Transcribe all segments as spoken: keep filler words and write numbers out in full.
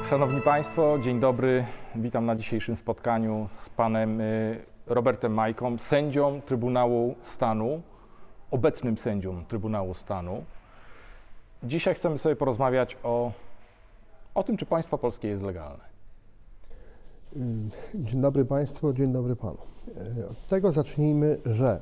Szanowni Państwo, dzień dobry. Witam na dzisiejszym spotkaniu z panem Robertem Majką, sędzią Trybunału Stanu, obecnym sędzią Trybunału Stanu. Dzisiaj chcemy sobie porozmawiać o, o tym, czy państwo polskie jest legalne. Dzień dobry Państwu, dzień dobry Panu. Od tego zacznijmy, że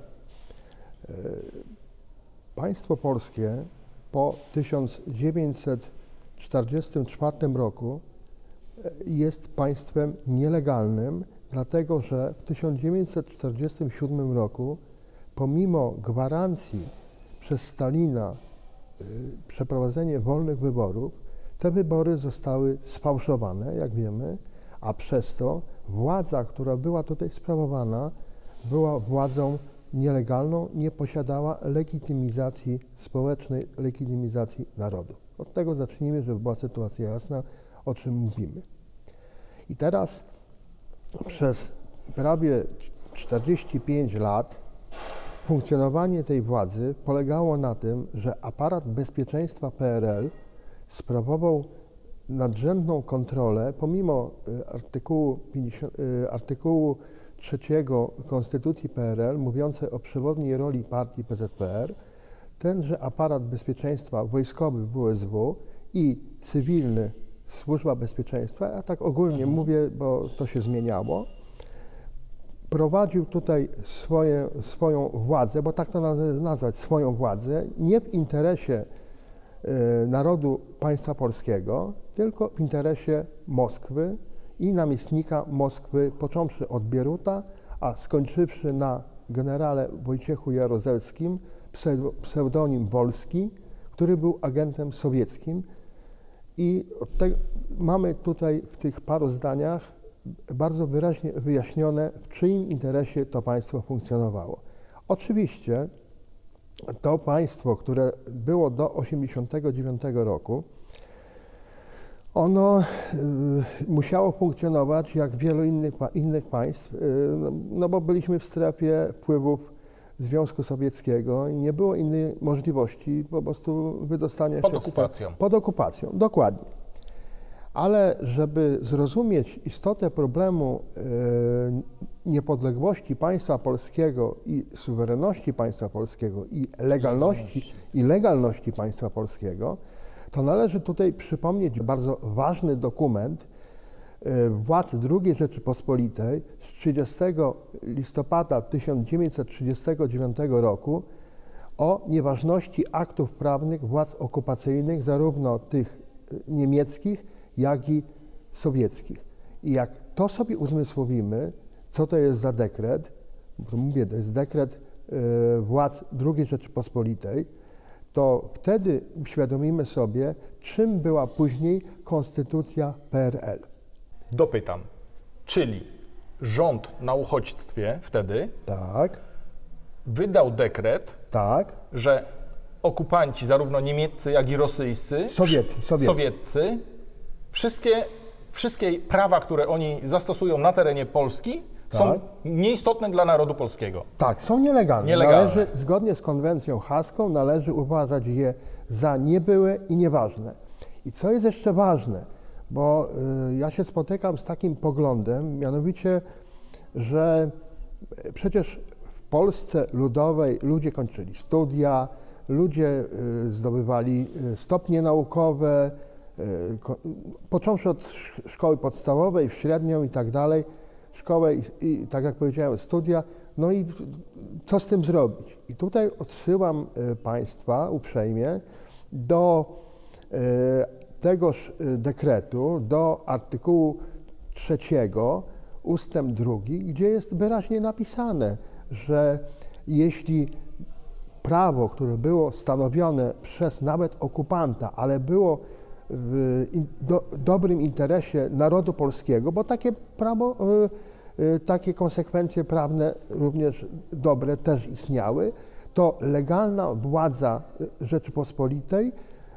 państwo polskie po tysiąc dziewięćset czterdziestym czwartym roku jest państwem nielegalnym, dlatego że w tysiąc dziewięćset czterdziestym siódmym roku, pomimo gwarancji przez Stalina y, przeprowadzenie wolnych wyborów, te wybory zostały sfałszowane, jak wiemy, a przez to władza, która była tutaj sprawowana, była władzą nielegalną, nie posiadała legitymizacji społecznej, legitymizacji narodu. Od tego zacznijmy, żeby była sytuacja jasna, o czym mówimy. I teraz przez prawie czterdzieści pięć lat funkcjonowanie tej władzy polegało na tym, że aparat bezpieczeństwa P R L sprawował nadrzędną kontrolę, pomimo artykułu, artykułu trzeciego Konstytucji P R L mówiącej o przewodniej roli partii P Z P R, tenże aparat bezpieczeństwa wojskowy W S W i cywilny Służba Bezpieczeństwa, ja tak ogólnie mhm. mówię, bo to się zmieniało, prowadził tutaj swoje, swoją władzę, bo tak to należy nazwać, swoją władzę, nie w interesie y, narodu państwa polskiego, tylko w interesie Moskwy i namiestnika Moskwy, począwszy od Bieruta, a skończywszy na generale Wojciechu Jaruzelskim, pseudonim Wolski, który był agentem sowieckim. I te, mamy tutaj w tych paru zdaniach bardzo wyraźnie wyjaśnione, w czyim interesie to państwo funkcjonowało. Oczywiście to państwo, które było do tysiąc dziewięćset osiemdziesiątego dziewiątego roku, ono y, musiało funkcjonować jak wielu innych, innych państw, y, no, no bo byliśmy w strefie wpływów Związku Sowieckiego i nie było innej możliwości po prostu wydostania pod się... Pod okupacją. Pod okupacją, dokładnie. Ale żeby zrozumieć istotę problemu y, niepodległości państwa polskiego i suwerenności państwa polskiego i legalności, i legalności państwa polskiego, to należy tutaj przypomnieć bardzo ważny dokument y, władz drugiej Rzeczypospolitej z trzydziestego listopada tysiąc dziewięćset trzydziestego dziewiątego roku o nieważności aktów prawnych władz okupacyjnych, zarówno tych niemieckich, jak i sowieckich. I jak to sobie uzmysłowimy, co to jest za dekret, bo mówię, to jest dekret y, władz drugiej Rzeczypospolitej, to wtedy uświadomimy sobie, czym była później konstytucja P R L. Dopytam, czyli rząd na uchodźstwie wtedy tak. wydał dekret, tak. że okupanci, zarówno niemieccy, jak i rosyjscy, sowieccy, sowieccy. sowieccy wszystkie, wszystkie prawa, które oni zastosują na terenie Polski, tak. są nieistotne dla narodu polskiego. Tak, są nielegalne. nielegalne. Należy, zgodnie z konwencją haską należy uważać je za niebyłe i nieważne. I co jest jeszcze ważne, bo y, ja się spotykam z takim poglądem, mianowicie, że przecież w Polsce ludowej ludzie kończyli studia, ludzie y, zdobywali y, stopnie naukowe, y, ko, począwszy od szkoły podstawowej, w średnią i tak dalej, szkołę i, i tak jak powiedziałem, studia, no i co z tym zrobić? I tutaj odsyłam y, Państwa uprzejmie do y, tegoż dekretu, do artykułu trzeciego, ustęp drugi, gdzie jest wyraźnie napisane, że jeśli prawo, które było stanowione przez nawet okupanta, ale było w in, do, dobrym interesie narodu polskiego, bo takie prawo, y, y, takie konsekwencje prawne również dobre też istniały, to legalna władza Rzeczypospolitej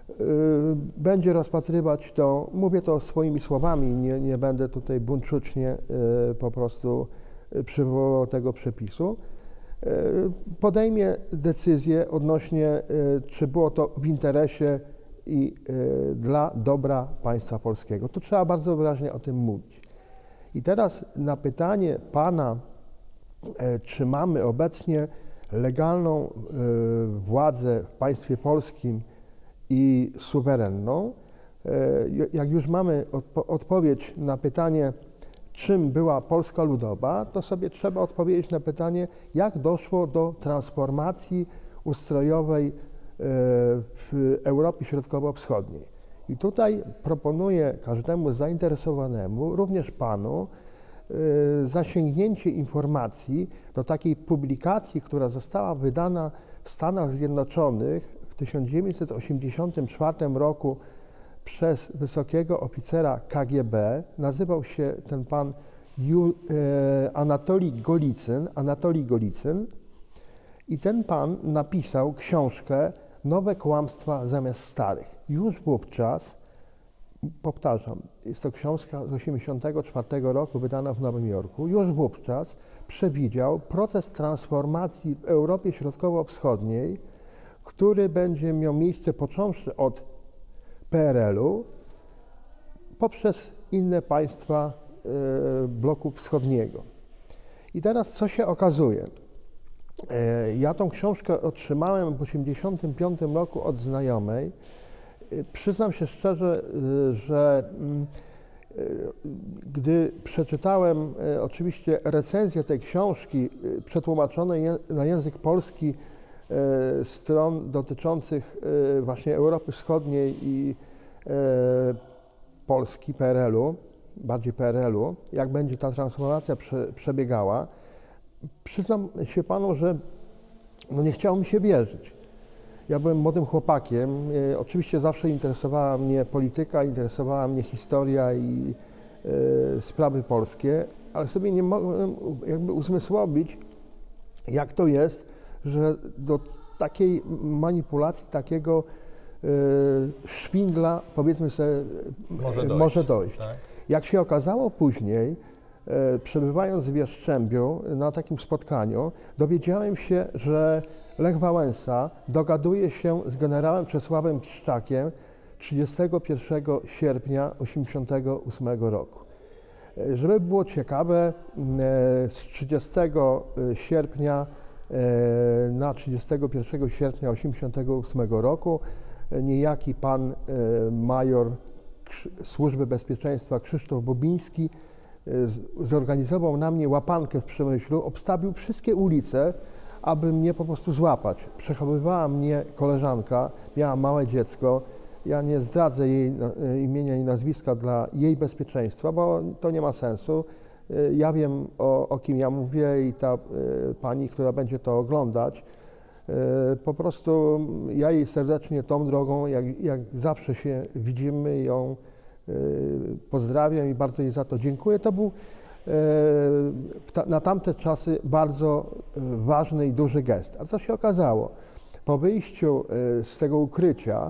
będzie rozpatrywać to, mówię to swoimi słowami, nie, nie będę tutaj buńczucznie po prostu przywoływał tego przepisu, podejmie decyzję odnośnie, czy było to w interesie i y, dla dobra państwa polskiego. Tu trzeba bardzo wyraźnie o tym mówić. I teraz na pytanie pana, y, czy mamy obecnie legalną y, władzę w państwie polskim i suwerenną, y, jak już mamy odpo odpowiedź na pytanie, czym była Polska Ludowa, to sobie trzeba odpowiedzieć na pytanie, jak doszło do transformacji ustrojowej w Europie Środkowo-Wschodniej. I tutaj proponuję każdemu zainteresowanemu, również panu, zasięgnięcie informacji do takiej publikacji, która została wydana w Stanach Zjednoczonych w tysiąc dziewięćset osiemdziesiątym czwartym roku przez wysokiego oficera K G B. Nazywał się ten pan Ju, e, Anatolij Golicyn, Anatolij Golicyn i ten pan napisał książkę Nowe kłamstwa zamiast starych. Już wówczas, powtarzam, jest to książka z osiemdziesiątego czwartego roku wydana w Nowym Jorku, już wówczas przewidział proces transformacji w Europie Środkowo-Wschodniej, który będzie miał miejsce począwszy od P R L-u poprzez inne państwa y, bloku wschodniego. I teraz co się okazuje? Y, ja tą książkę otrzymałem w tysiąc dziewięćset osiemdziesiątym piątym roku od znajomej. Y, przyznam się szczerze, y, że y, gdy przeczytałem y, oczywiście recenzję tej książki y, przetłumaczonej je, na język polski y, stron dotyczących y, właśnie Europy Wschodniej i Polski, P R L-u, bardziej P R L-u, jak będzie ta transformacja prze, przebiegała, przyznam się panu, że no nie chciało mi się wierzyć. Ja byłem młodym chłopakiem, e, oczywiście zawsze interesowała mnie polityka, interesowała mnie historia i e, sprawy polskie, ale sobie nie mogłem jakby uzmysłowić, jak to jest, że do takiej manipulacji, takiego szwindla, powiedzmy sobie, może dojść. Może dojść. Tak? Jak się okazało później, przebywając w Jastrzębiu na takim spotkaniu, dowiedziałem się, że Lech Wałęsa dogaduje się z generałem Czesławem Kiszczakiem trzydziestego pierwszego sierpnia tysiąc dziewięćset osiemdziesiątego ósmego roku. Żeby było ciekawe, z trzydziestego sierpnia na trzydziestego pierwszego sierpnia tysiąc dziewięćset osiemdziesiątego ósmego roku niejaki pan e, major Służby Bezpieczeństwa Krzysztof Bobiński e, zorganizował na mnie łapankę w Przemyślu, obstawił wszystkie ulice, aby mnie po prostu złapać. Przechowywała mnie koleżanka, miała małe dziecko. Ja nie zdradzę jej e, imienia i nazwiska dla jej bezpieczeństwa, bo to nie ma sensu. E, ja wiem, o, o kim ja mówię i ta e, pani, która będzie to oglądać, po prostu ja jej serdecznie tą drogą, jak, jak zawsze się widzimy, ją pozdrawiam i bardzo jej za to dziękuję. To był na tamte czasy bardzo ważny i duży gest. A co się okazało? Po wyjściu z tego ukrycia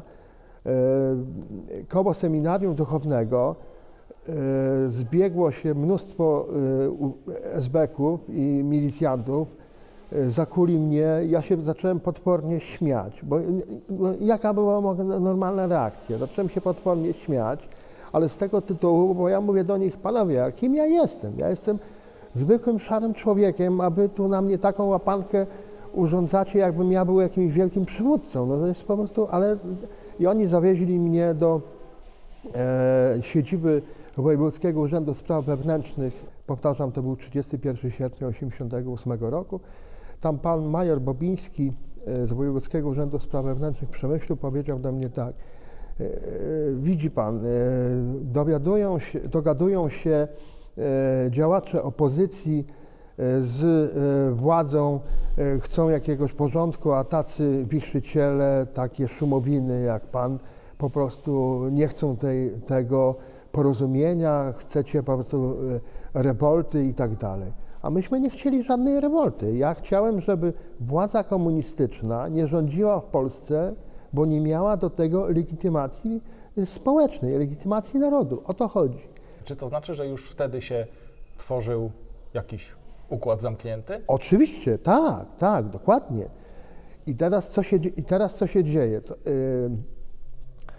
koło seminarium duchownego zbiegło się mnóstwo es be ków i milicjantów, zakuli mnie, ja się zacząłem potwornie śmiać, bo no, jaka była normalna reakcja? Zacząłem się potwornie śmiać, ale z tego tytułu, bo ja mówię do nich, panowie, a kim ja jestem? Ja jestem zwykłym, szarym człowiekiem, aby tu na mnie taką łapankę urządzacie, jakbym ja był jakimś wielkim przywódcą. No to jest po prostu, ale i oni zawieźli mnie do e, siedziby Wojewódzkiego Urzędu Spraw Wewnętrznych, powtarzam, to był trzydziestego pierwszego sierpnia tysiąc dziewięćset osiemdziesiątego ósmego roku. Tam pan major Bobiński z Wojewódzkiego Urzędu Spraw Wewnętrznych w Przemyślu powiedział do mnie tak, widzi pan, dowiadują się, dogadują się działacze opozycji z władzą, chcą jakiegoś porządku, a tacy wichrzyciele, takie szumowiny jak pan po prostu nie chcą tej, tego porozumienia, chcecie po prostu rewolty i tak dalej. A myśmy nie chcieli żadnej rewolty. Ja chciałem, żeby władza komunistyczna nie rządziła w Polsce, bo nie miała do tego legitymacji społecznej, legitymacji narodu. O to chodzi. Czy to znaczy, że już wtedy się tworzył jakiś układ zamknięty? Oczywiście, tak, tak, dokładnie. I teraz co się, i teraz co się dzieje? Co, yy,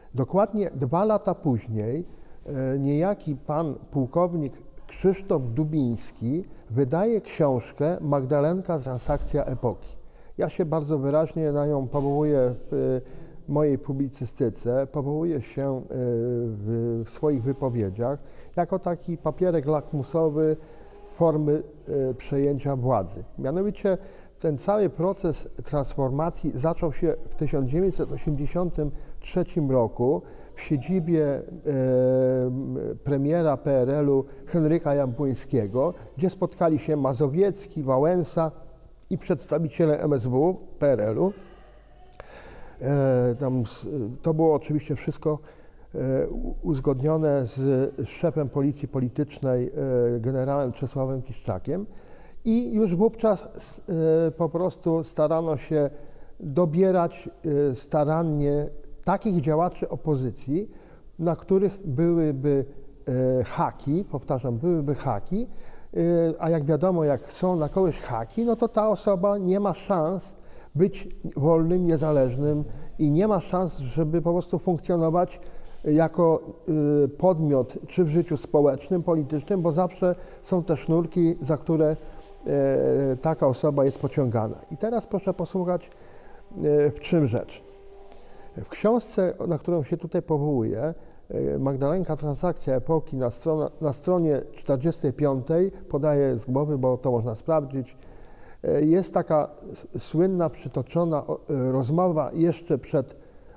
Dokładnie dwa lata później niejaki pan pułkownik Krzysztof Dubiński wydaje książkę Magdalenka, transakcja epoki. Ja się bardzo wyraźnie na nią powołuję w mojej publicystyce, powołuję się w swoich wypowiedziach jako taki papierek lakmusowy formy przejęcia władzy. Mianowicie ten cały proces transformacji zaczął się w tysiąc dziewięćset osiemdziesiątym trzecim roku w siedzibie e, premiera P R L u Henryka Jabłońskiego, gdzie spotkali się Mazowiecki, Wałęsa i przedstawiciele M S W P R L u. E, tam, to było oczywiście wszystko e, uzgodnione z szefem policji politycznej e, generałem Czesławem Kiszczakiem i już wówczas e, po prostu starano się dobierać e, starannie takich działaczy opozycji, na których byłyby e, haki, powtarzam, byłyby haki, e, a jak wiadomo, jak są na kogoś haki, no to ta osoba nie ma szans być wolnym, niezależnym i nie ma szans, żeby po prostu funkcjonować jako e, podmiot, czy w życiu społecznym, politycznym, bo zawsze są te sznurki, za które e, taka osoba jest pociągana. I teraz proszę posłuchać, e, w czym rzecz. W książce, na którą się tutaj powołuję, Magdalenka, transakcja epoki, na, stronę, na stronie czterdziestej piątej, podaję z głowy, bo to można sprawdzić, jest taka słynna, przytoczona rozmowa jeszcze przed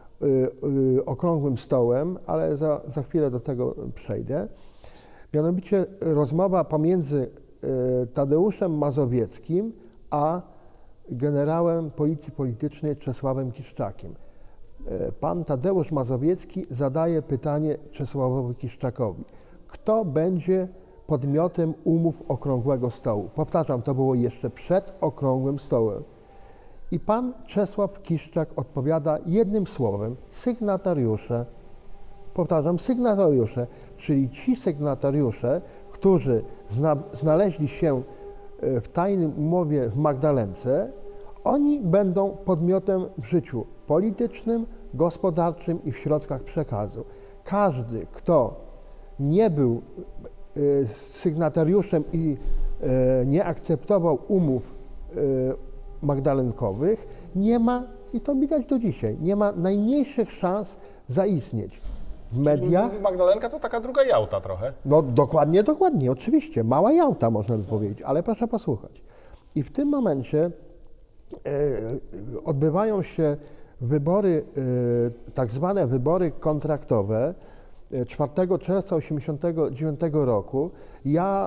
okrągłym stołem, ale za, za chwilę do tego przejdę. Mianowicie rozmowa pomiędzy Tadeuszem Mazowieckim a generałem policji politycznej Czesławem Kiszczakiem. Pan Tadeusz Mazowiecki zadaje pytanie Czesławowi Kiszczakowi. Kto będzie podmiotem umów okrągłego stołu? Powtarzam, to było jeszcze przed okrągłym stołem. I pan Czesław Kiszczak odpowiada jednym słowem: sygnatariusze. Powtarzam, sygnatariusze, czyli ci sygnatariusze, którzy zna, znaleźli się w tajnym umowie w Magdalence, oni będą podmiotem w życiu politycznym, gospodarczym i w środkach przekazu. Każdy, kto nie był y, sygnatariuszem i y, nie akceptował umów y, magdalenkowych, nie ma, i to widać do dzisiaj, nie ma najmniejszych szans zaistnieć w mediach. Magdalenka to taka druga Jałta trochę. No dokładnie, dokładnie, oczywiście. Mała Jałta, można by powiedzieć, ale proszę posłuchać. I w tym momencie odbywają się wybory, tak zwane wybory kontraktowe czwartego czerwca tysiąc dziewięćset osiemdziesiątego dziewiątego roku. Ja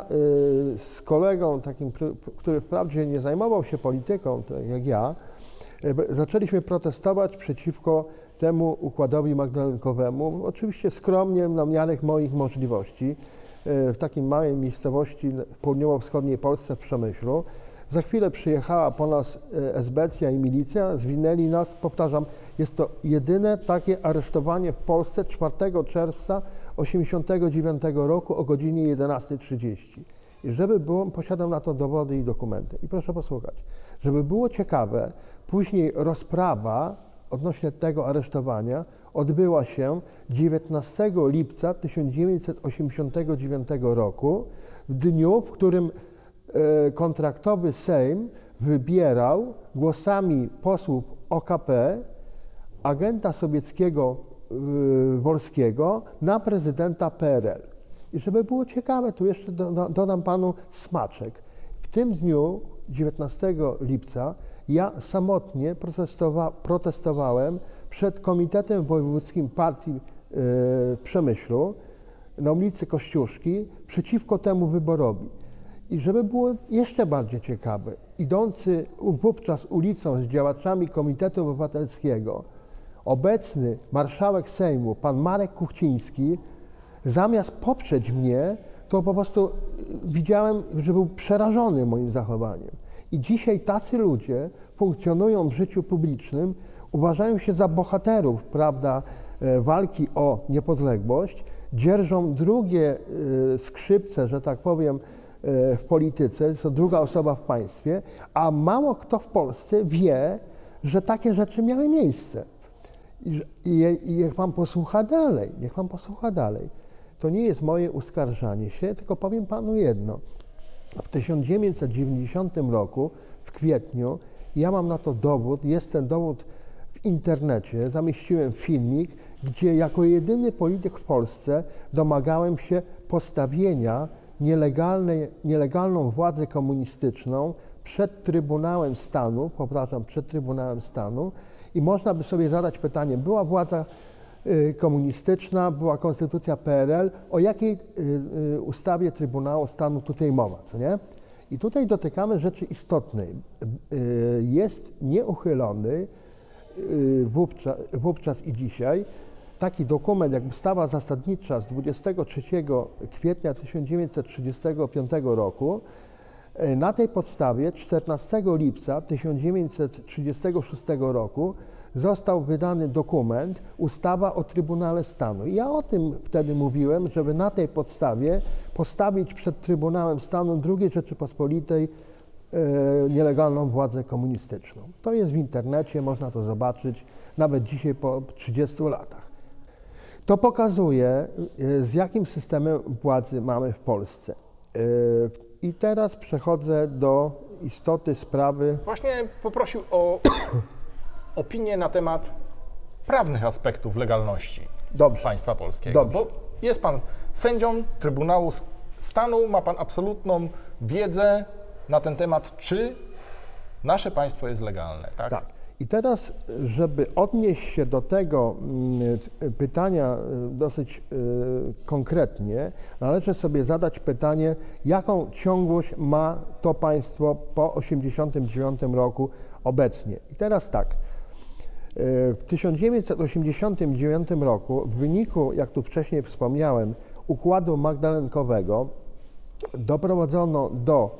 z kolegą takim, który wprawdzie nie zajmował się polityką, tak jak ja, zaczęliśmy protestować przeciwko temu układowi magdalenkowemu, oczywiście skromnie, na miarę moich możliwości, w takiej małej miejscowości w południowo-wschodniej Polsce w Przemyślu. Za chwilę przyjechała po nas esbecja i milicja, zwinęli nas, powtarzam, jest to jedyne takie aresztowanie w Polsce czwartego czerwca tysiąc dziewięćset osiemdziesiątego dziewiątego roku o godzinie jedenastej trzydzieści. I żeby było, posiadam na to dowody i dokumenty. I proszę posłuchać, żeby było ciekawe, później rozprawa odnośnie tego aresztowania odbyła się dziewiętnastego lipca tysiąc dziewięćset osiemdziesiątego dziewiątego roku, w dniu, w którym kontraktowy Sejm wybierał głosami posłów O K P agenta sowieckiego yy, Wolskiego na prezydenta P R L. I żeby było ciekawe, tu jeszcze do, do, dodam panu smaczek. W tym dniu, dziewiętnastego lipca, ja samotnie protestowa protestowałem przed Komitetem Wojewódzkim Partii yy, w Przemyślu na ulicy Kościuszki przeciwko temu wyborowi. I żeby było jeszcze bardziej ciekawe, idący wówczas ulicą z działaczami Komitetu Obywatelskiego, obecny marszałek Sejmu, pan Marek Kuchciński, zamiast poprzeć mnie, to po prostu widziałem, że był przerażony moim zachowaniem. I dzisiaj tacy ludzie funkcjonują w życiu publicznym, uważają się za bohaterów, prawda, walki o niepodległość, dzierżą drugie skrzypce, że tak powiem, w polityce, to druga osoba w państwie, a mało kto w Polsce wie, że takie rzeczy miały miejsce. I, i, I niech pan posłucha dalej, niech pan posłucha dalej. To nie jest moje uskarżanie się, tylko powiem panu jedno. W tysiąc dziewięćset dziewięćdziesiątym roku, w kwietniu, ja mam na to dowód, jest ten dowód w internecie, zamieściłem filmik, gdzie jako jedyny polityk w Polsce domagałem się postawienia nielegalnej, nielegalną władzę komunistyczną przed Trybunałem Stanu, powtarzam, przed Trybunałem Stanu i można by sobie zadać pytanie, była władza y, komunistyczna, była konstytucja P R L, o jakiej y, y, ustawie Trybunału Stanu tutaj mowa, co nie? I tutaj dotykamy rzeczy istotnej. Y, jest nieuchylony y, wówczas, wówczas i dzisiaj taki dokument jak ustawa zasadnicza z dwudziestego trzeciego kwietnia tysiąc dziewięćset trzydziestego piątego roku. Na tej podstawie czternastego lipca tysiąc dziewięćset trzydziestego szóstego roku został wydany dokument Ustawa o Trybunale Stanu. I ja o tym wtedy mówiłem, żeby na tej podstawie postawić przed Trybunałem Stanu drugiej Rzeczypospolitej e, nielegalną władzę komunistyczną. To jest w internecie, można to zobaczyć nawet dzisiaj po trzydziestu latach. To pokazuje, z jakim systemem władzy mamy w Polsce. I teraz przechodzę do istoty sprawy. Właśnie poprosił o opinię na temat prawnych aspektów legalności Dobrze. państwa polskiego. Dobrze. Bo jest pan sędzią Trybunału Stanu, ma pan absolutną wiedzę na ten temat, czy nasze państwo jest legalne, tak? Tak. I teraz, żeby odnieść się do tego pytania dosyć konkretnie, należy sobie zadać pytanie, jaką ciągłość ma to państwo po tysiąc dziewięćset osiemdziesiątym dziewiątym roku obecnie. I teraz tak, w tysiąc dziewięćset osiemdziesiątym dziewiątym roku w wyniku, jak tu wcześniej wspomniałem, układu magdalenkowego doprowadzono do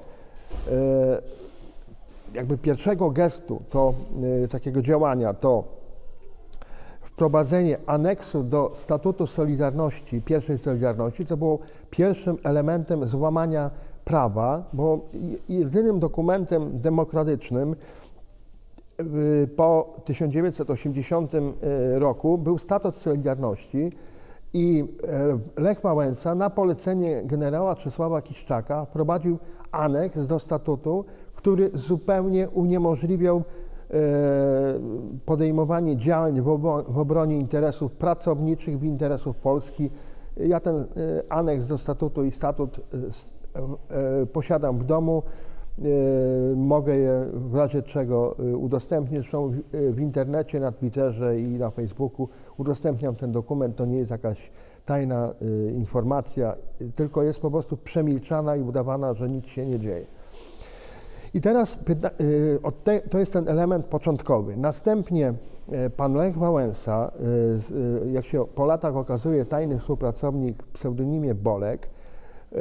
jakby pierwszego gestu, to y, takiego działania, to wprowadzenie aneksu do Statutu Solidarności, pierwszej Solidarności, co było pierwszym elementem złamania prawa, bo jedynym dokumentem demokratycznym y, po tysiąc dziewięćset osiemdziesiątym roku był Statut Solidarności i y, Lech Wałęsa na polecenie generała Czesława Kiszczaka wprowadził aneks do statutu, który zupełnie uniemożliwiał e, podejmowanie działań w, obo, w obronie interesów pracowniczych, w interesów Polski. Ja ten e, aneks do statutu i statut e, e, posiadam w domu. E, mogę je w razie czego udostępnić. Zresztą w, w internecie, na Twitterze i na Facebooku udostępniam ten dokument. To nie jest jakaś tajna e, informacja, tylko jest po prostu przemilczana i udawana, że nic się nie dzieje. I teraz pyta, y, to jest ten element początkowy. Następnie y, pan Lech Wałęsa, y, jak się po latach okazuje, tajny współpracownik w pseudonimie Bolek, y,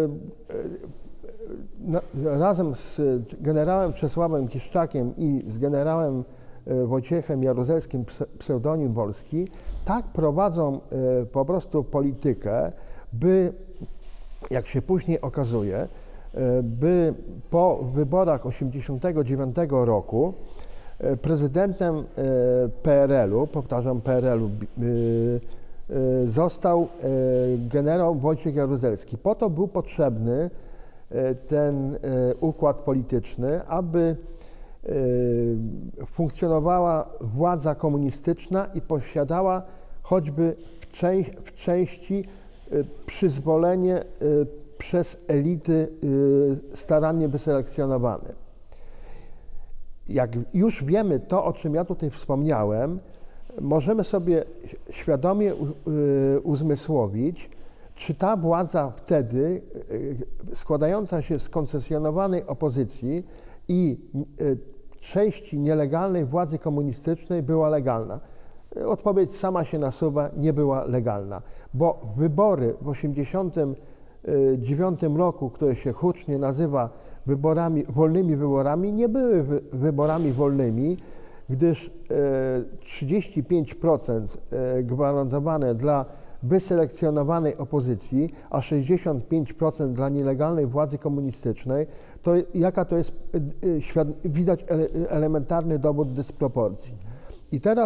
y, razem z generałem Czesławem Kiszczakiem i z generałem y, Wojciechem Jaruzelskim, pseudonim Wolski, tak prowadzą y, po prostu politykę, by, jak się później okazuje, by po wyborach osiemdziesiątego dziewiątego roku prezydentem P R L-u, powtarzam P R L-u, został generał Wojciech Jaruzelski. Po to był potrzebny ten układ polityczny, aby funkcjonowała władza komunistyczna i posiadała choćby w, części, w części przyzwolenie przez elity starannie wyselekcjonowane. Jak już wiemy to, o czym ja tutaj wspomniałem, możemy sobie świadomie uzmysłowić, czy ta władza wtedy, składająca się z koncesjonowanej opozycji i części nielegalnej władzy komunistycznej, była legalna. Odpowiedź sama się nasuwa, nie była legalna, bo wybory w osiemdziesiątym dziewiątym roku, które się hucznie nazywa wyborami, wolnymi wyborami, nie były wy, wyborami wolnymi, gdyż trzydzieści pięć procent gwarantowane dla wyselekcjonowanej opozycji, a sześćdziesiąt pięć procent dla nielegalnej władzy komunistycznej, to jaka to jest, widać elementarny dowód dysproporcji. I teraz,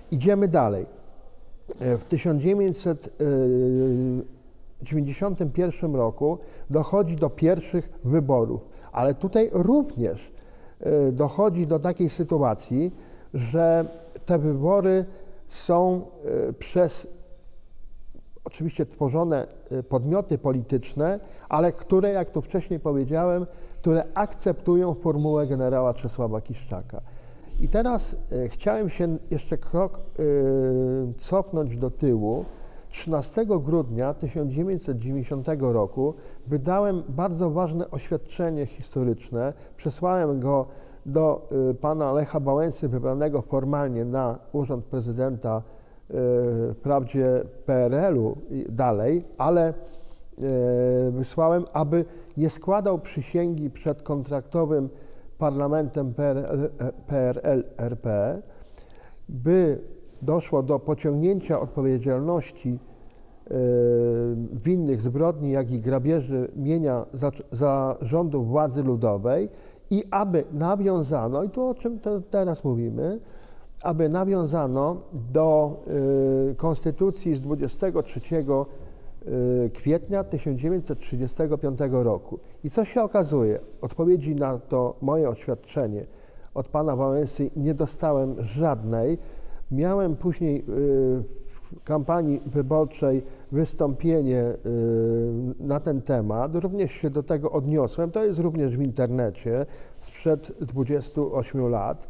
Idziemy dalej. W tysiąc dziewięćset dziewięćdziesiątym pierwszym roku dochodzi do pierwszych wyborów, ale tutaj również dochodzi do takiej sytuacji, że te wybory są przez oczywiście tworzone podmioty polityczne, ale które, jak tu wcześniej powiedziałem, które akceptują formułę generała Czesława Kiszczaka. I teraz e, chciałem się jeszcze krok e, cofnąć do tyłu. trzynastego grudnia tysiąc dziewięćset dziewięćdziesiątego roku wydałem bardzo ważne oświadczenie historyczne. Przesłałem go do e, pana Lecha Wałęsy, wybranego formalnie na urząd prezydenta, e, wprawdzie P R L-u dalej, ale e, wysłałem, aby nie składał przysięgi przed kontraktowym parlamentem P R L R P, by doszło do pociągnięcia odpowiedzialności e, winnych zbrodni, jak i grabieży mienia za, za rządów władzy ludowej i aby nawiązano, i tu o czym te, teraz mówimy, aby nawiązano do e, Konstytucji z dwudziestego trzeciego kwietnia tysiąc dziewięćset trzydziestego piątego roku. I co się okazuje? Odpowiedzi na to moje oświadczenie od pana Wałęsy nie dostałem żadnej. Miałem później w kampanii wyborczej wystąpienie na ten temat, również się do tego odniosłem. To jest również w internecie sprzed dwudziestu ośmiu lat.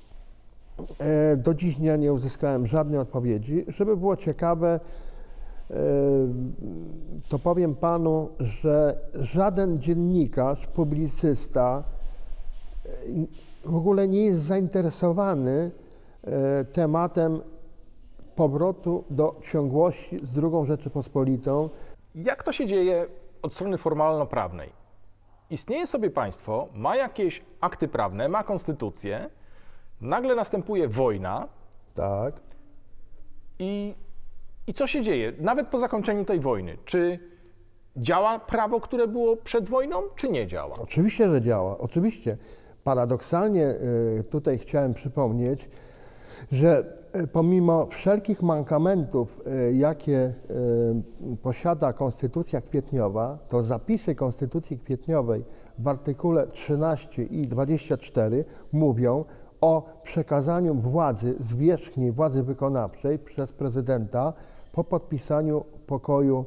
Do dziś dnia nie uzyskałem żadnej odpowiedzi. Żeby było ciekawe, to powiem panu, że żaden dziennikarz, publicysta w ogóle nie jest zainteresowany tematem powrotu do ciągłości z drugą Rzeczypospolitą. Jak to się dzieje od strony formalno-prawnej? Istnieje sobie państwo, ma jakieś akty prawne, ma konstytucję, nagle następuje wojna. Tak. I I co się dzieje, nawet po zakończeniu tej wojny? Czy działa prawo, które było przed wojną, czy nie działa? Oczywiście, że działa. Oczywiście. Paradoksalnie tutaj chciałem przypomnieć, że pomimo wszelkich mankamentów, jakie posiada Konstytucja Kwietniowa, to zapisy Konstytucji Kwietniowej w artykule trzynaście i dwadzieścia cztery mówią o przekazaniu władzy zwierzchniej, władzy wykonawczej przez prezydenta po podpisaniu pokoju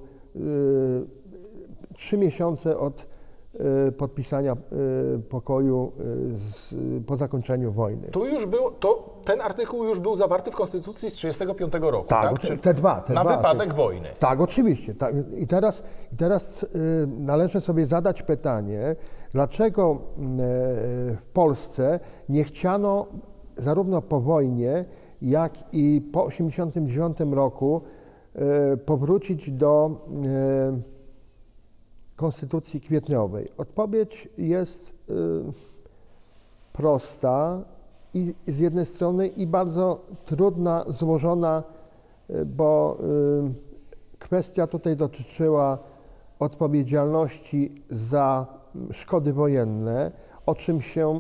trzy miesiące od y, podpisania y, pokoju y, z, po zakończeniu wojny. Tu już był, to, ten artykuł już był zawarty w Konstytucji z tysiąc dziewięćset trzydziestego piątego roku, tak? tak? Czy, te dwa. Te na dwa wypadek artykuły. wojny. Tak, oczywiście. Tak. I teraz, i teraz y, należy sobie zadać pytanie, dlaczego y, w Polsce nie chciano zarówno po wojnie, jak i po tysiąc dziewięćset osiemdziesiątym dziewiątym roku y, powrócić do y, Konstytucji Kwietniowej. Odpowiedź jest y, prosta i z jednej strony i bardzo trudna, złożona, y, bo y, kwestia tutaj dotyczyła odpowiedzialności za szkody wojenne, o czym się y,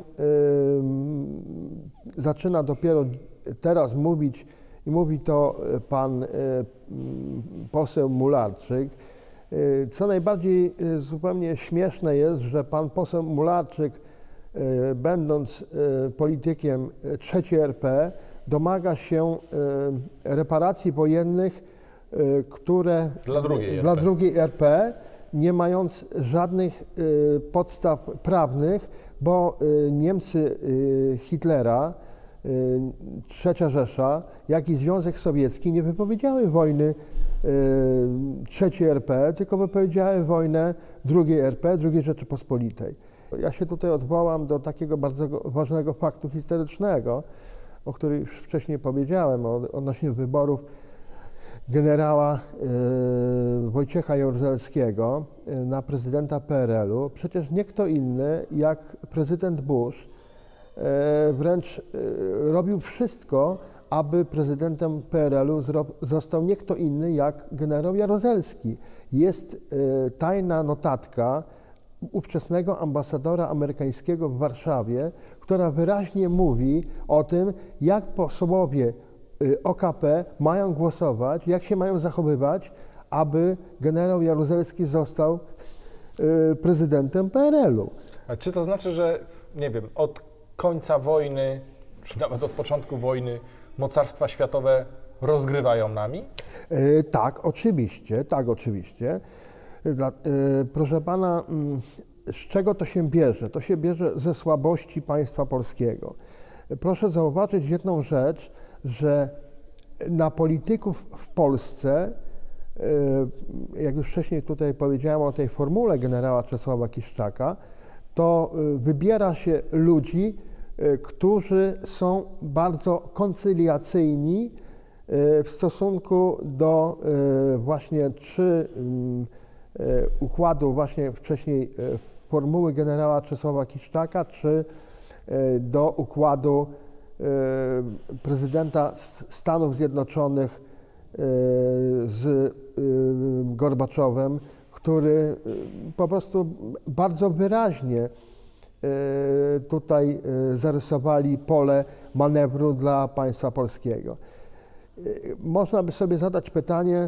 zaczyna dopiero teraz mówić i mówi to pan y, poseł Mularczyk. Co najbardziej zupełnie śmieszne jest, że pan poseł Mularczyk, będąc politykiem trzeciej R P, domaga się reparacji wojennych, które dla drugiej, dla drugiej R P, nie mając żadnych podstaw prawnych, bo Niemcy Hitlera, Trzecia Rzesza, jak i Związek Sowiecki nie wypowiedziały wojny trzeciej R P, tylko wypowiedziały wojnę drugiej R P, drugiej Rzeczypospolitej. Ja się tutaj odwołam do takiego bardzo ważnego faktu historycznego, o którym już wcześniej powiedziałem, odnośnie wyborów generała y, Wojciecha Jaruzelskiego na prezydenta P R L-u. Przecież nie kto inny jak prezydent Bush y, wręcz y, robił wszystko, aby prezydentem P R L-u został nie kto inny jak generał Jaruzelski. Jest y, tajna notatka ówczesnego ambasadora amerykańskiego w Warszawie, która wyraźnie mówi o tym, jak posłowie O K P mają głosować, jak się mają zachowywać, aby generał Jaruzelski został prezydentem P R L u. A czy to znaczy, że, nie wiem, od końca wojny, czy nawet od początku wojny mocarstwa światowe rozgrywają nami? E, tak, oczywiście, tak, oczywiście. Dla, e, proszę pana, z czego to się bierze? To się bierze ze słabości państwa polskiego. Proszę zauważyć jedną rzecz, że na polityków w Polsce, e, jak już wcześniej tutaj powiedziałem o tej formule generała Czesława Kiszczaka, to wybiera się ludzi, którzy są bardzo koncyliacyjni w stosunku do właśnie czy układu właśnie wcześniej formuły generała Czesława Kiszczaka, czy do układu prezydenta Stanów Zjednoczonych z Gorbaczowem, który po prostu bardzo wyraźnie tutaj zarysowali pole manewru dla państwa polskiego. Można by sobie zadać pytanie,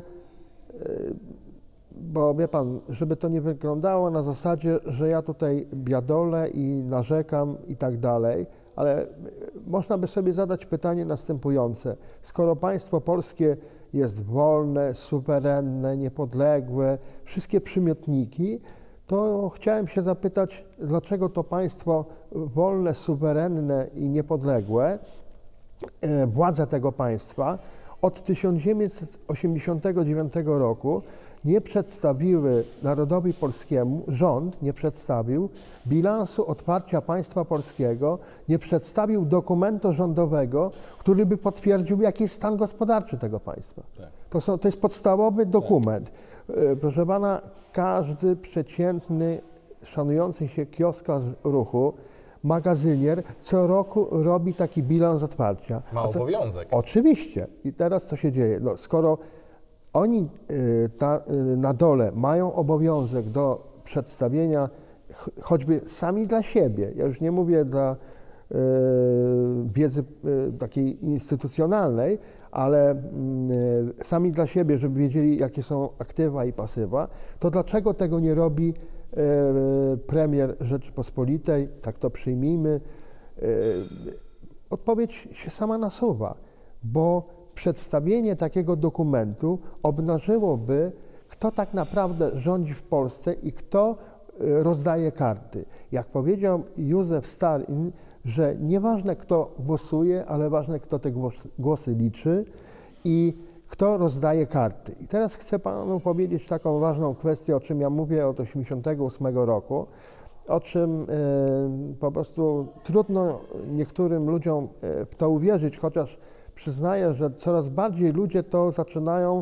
bo wie pan, żeby to nie wyglądało na zasadzie, że ja tutaj biadolę i narzekam i tak dalej, ale można by sobie zadać pytanie następujące. Skoro państwo polskie jest wolne, suwerenne, niepodległe, wszystkie przymiotniki, to chciałem się zapytać, dlaczego to państwo wolne, suwerenne i niepodległe, władze tego państwa od tysiąc dziewięćset osiemdziesiątego dziewiątego roku nie przedstawiły narodowi polskiemu, rząd nie przedstawił bilansu otwarcia państwa polskiego, nie przedstawił dokumentu rządowego, który by potwierdził, jaki jest stan gospodarczy tego państwa. Tak. To, są, to jest podstawowy dokument. Tak. Proszę pana, każdy przeciętny, szanujący się kioskarz ruchu, magazynier co roku robi taki bilans otwarcia. Ma co, obowiązek. Oczywiście. I teraz co się dzieje? No, skoro oni y, ta, y, na dole mają obowiązek do przedstawienia ch choćby sami dla siebie, ja już nie mówię dla y, wiedzy y, takiej instytucjonalnej, ale y, sami dla siebie, żeby wiedzieli, jakie są aktywa i pasywa, to dlaczego tego nie robi y, premier Rzeczypospolitej? Tak to przyjmijmy. Y, odpowiedź się sama nasuwa, bo przedstawienie takiego dokumentu obnażyłoby, kto tak naprawdę rządzi w Polsce i kto rozdaje karty. Jak powiedział Józef Stalin, że nieważne kto głosuje, ale ważne kto te głosy, głosy liczy i kto rozdaje karty. I teraz chcę panu powiedzieć taką ważną kwestię, o czym ja mówię od osiemdziesiątego ósmego roku, o czym y, po prostu trudno niektórym ludziom w to uwierzyć, chociaż przyznaję, że coraz bardziej ludzie to zaczynają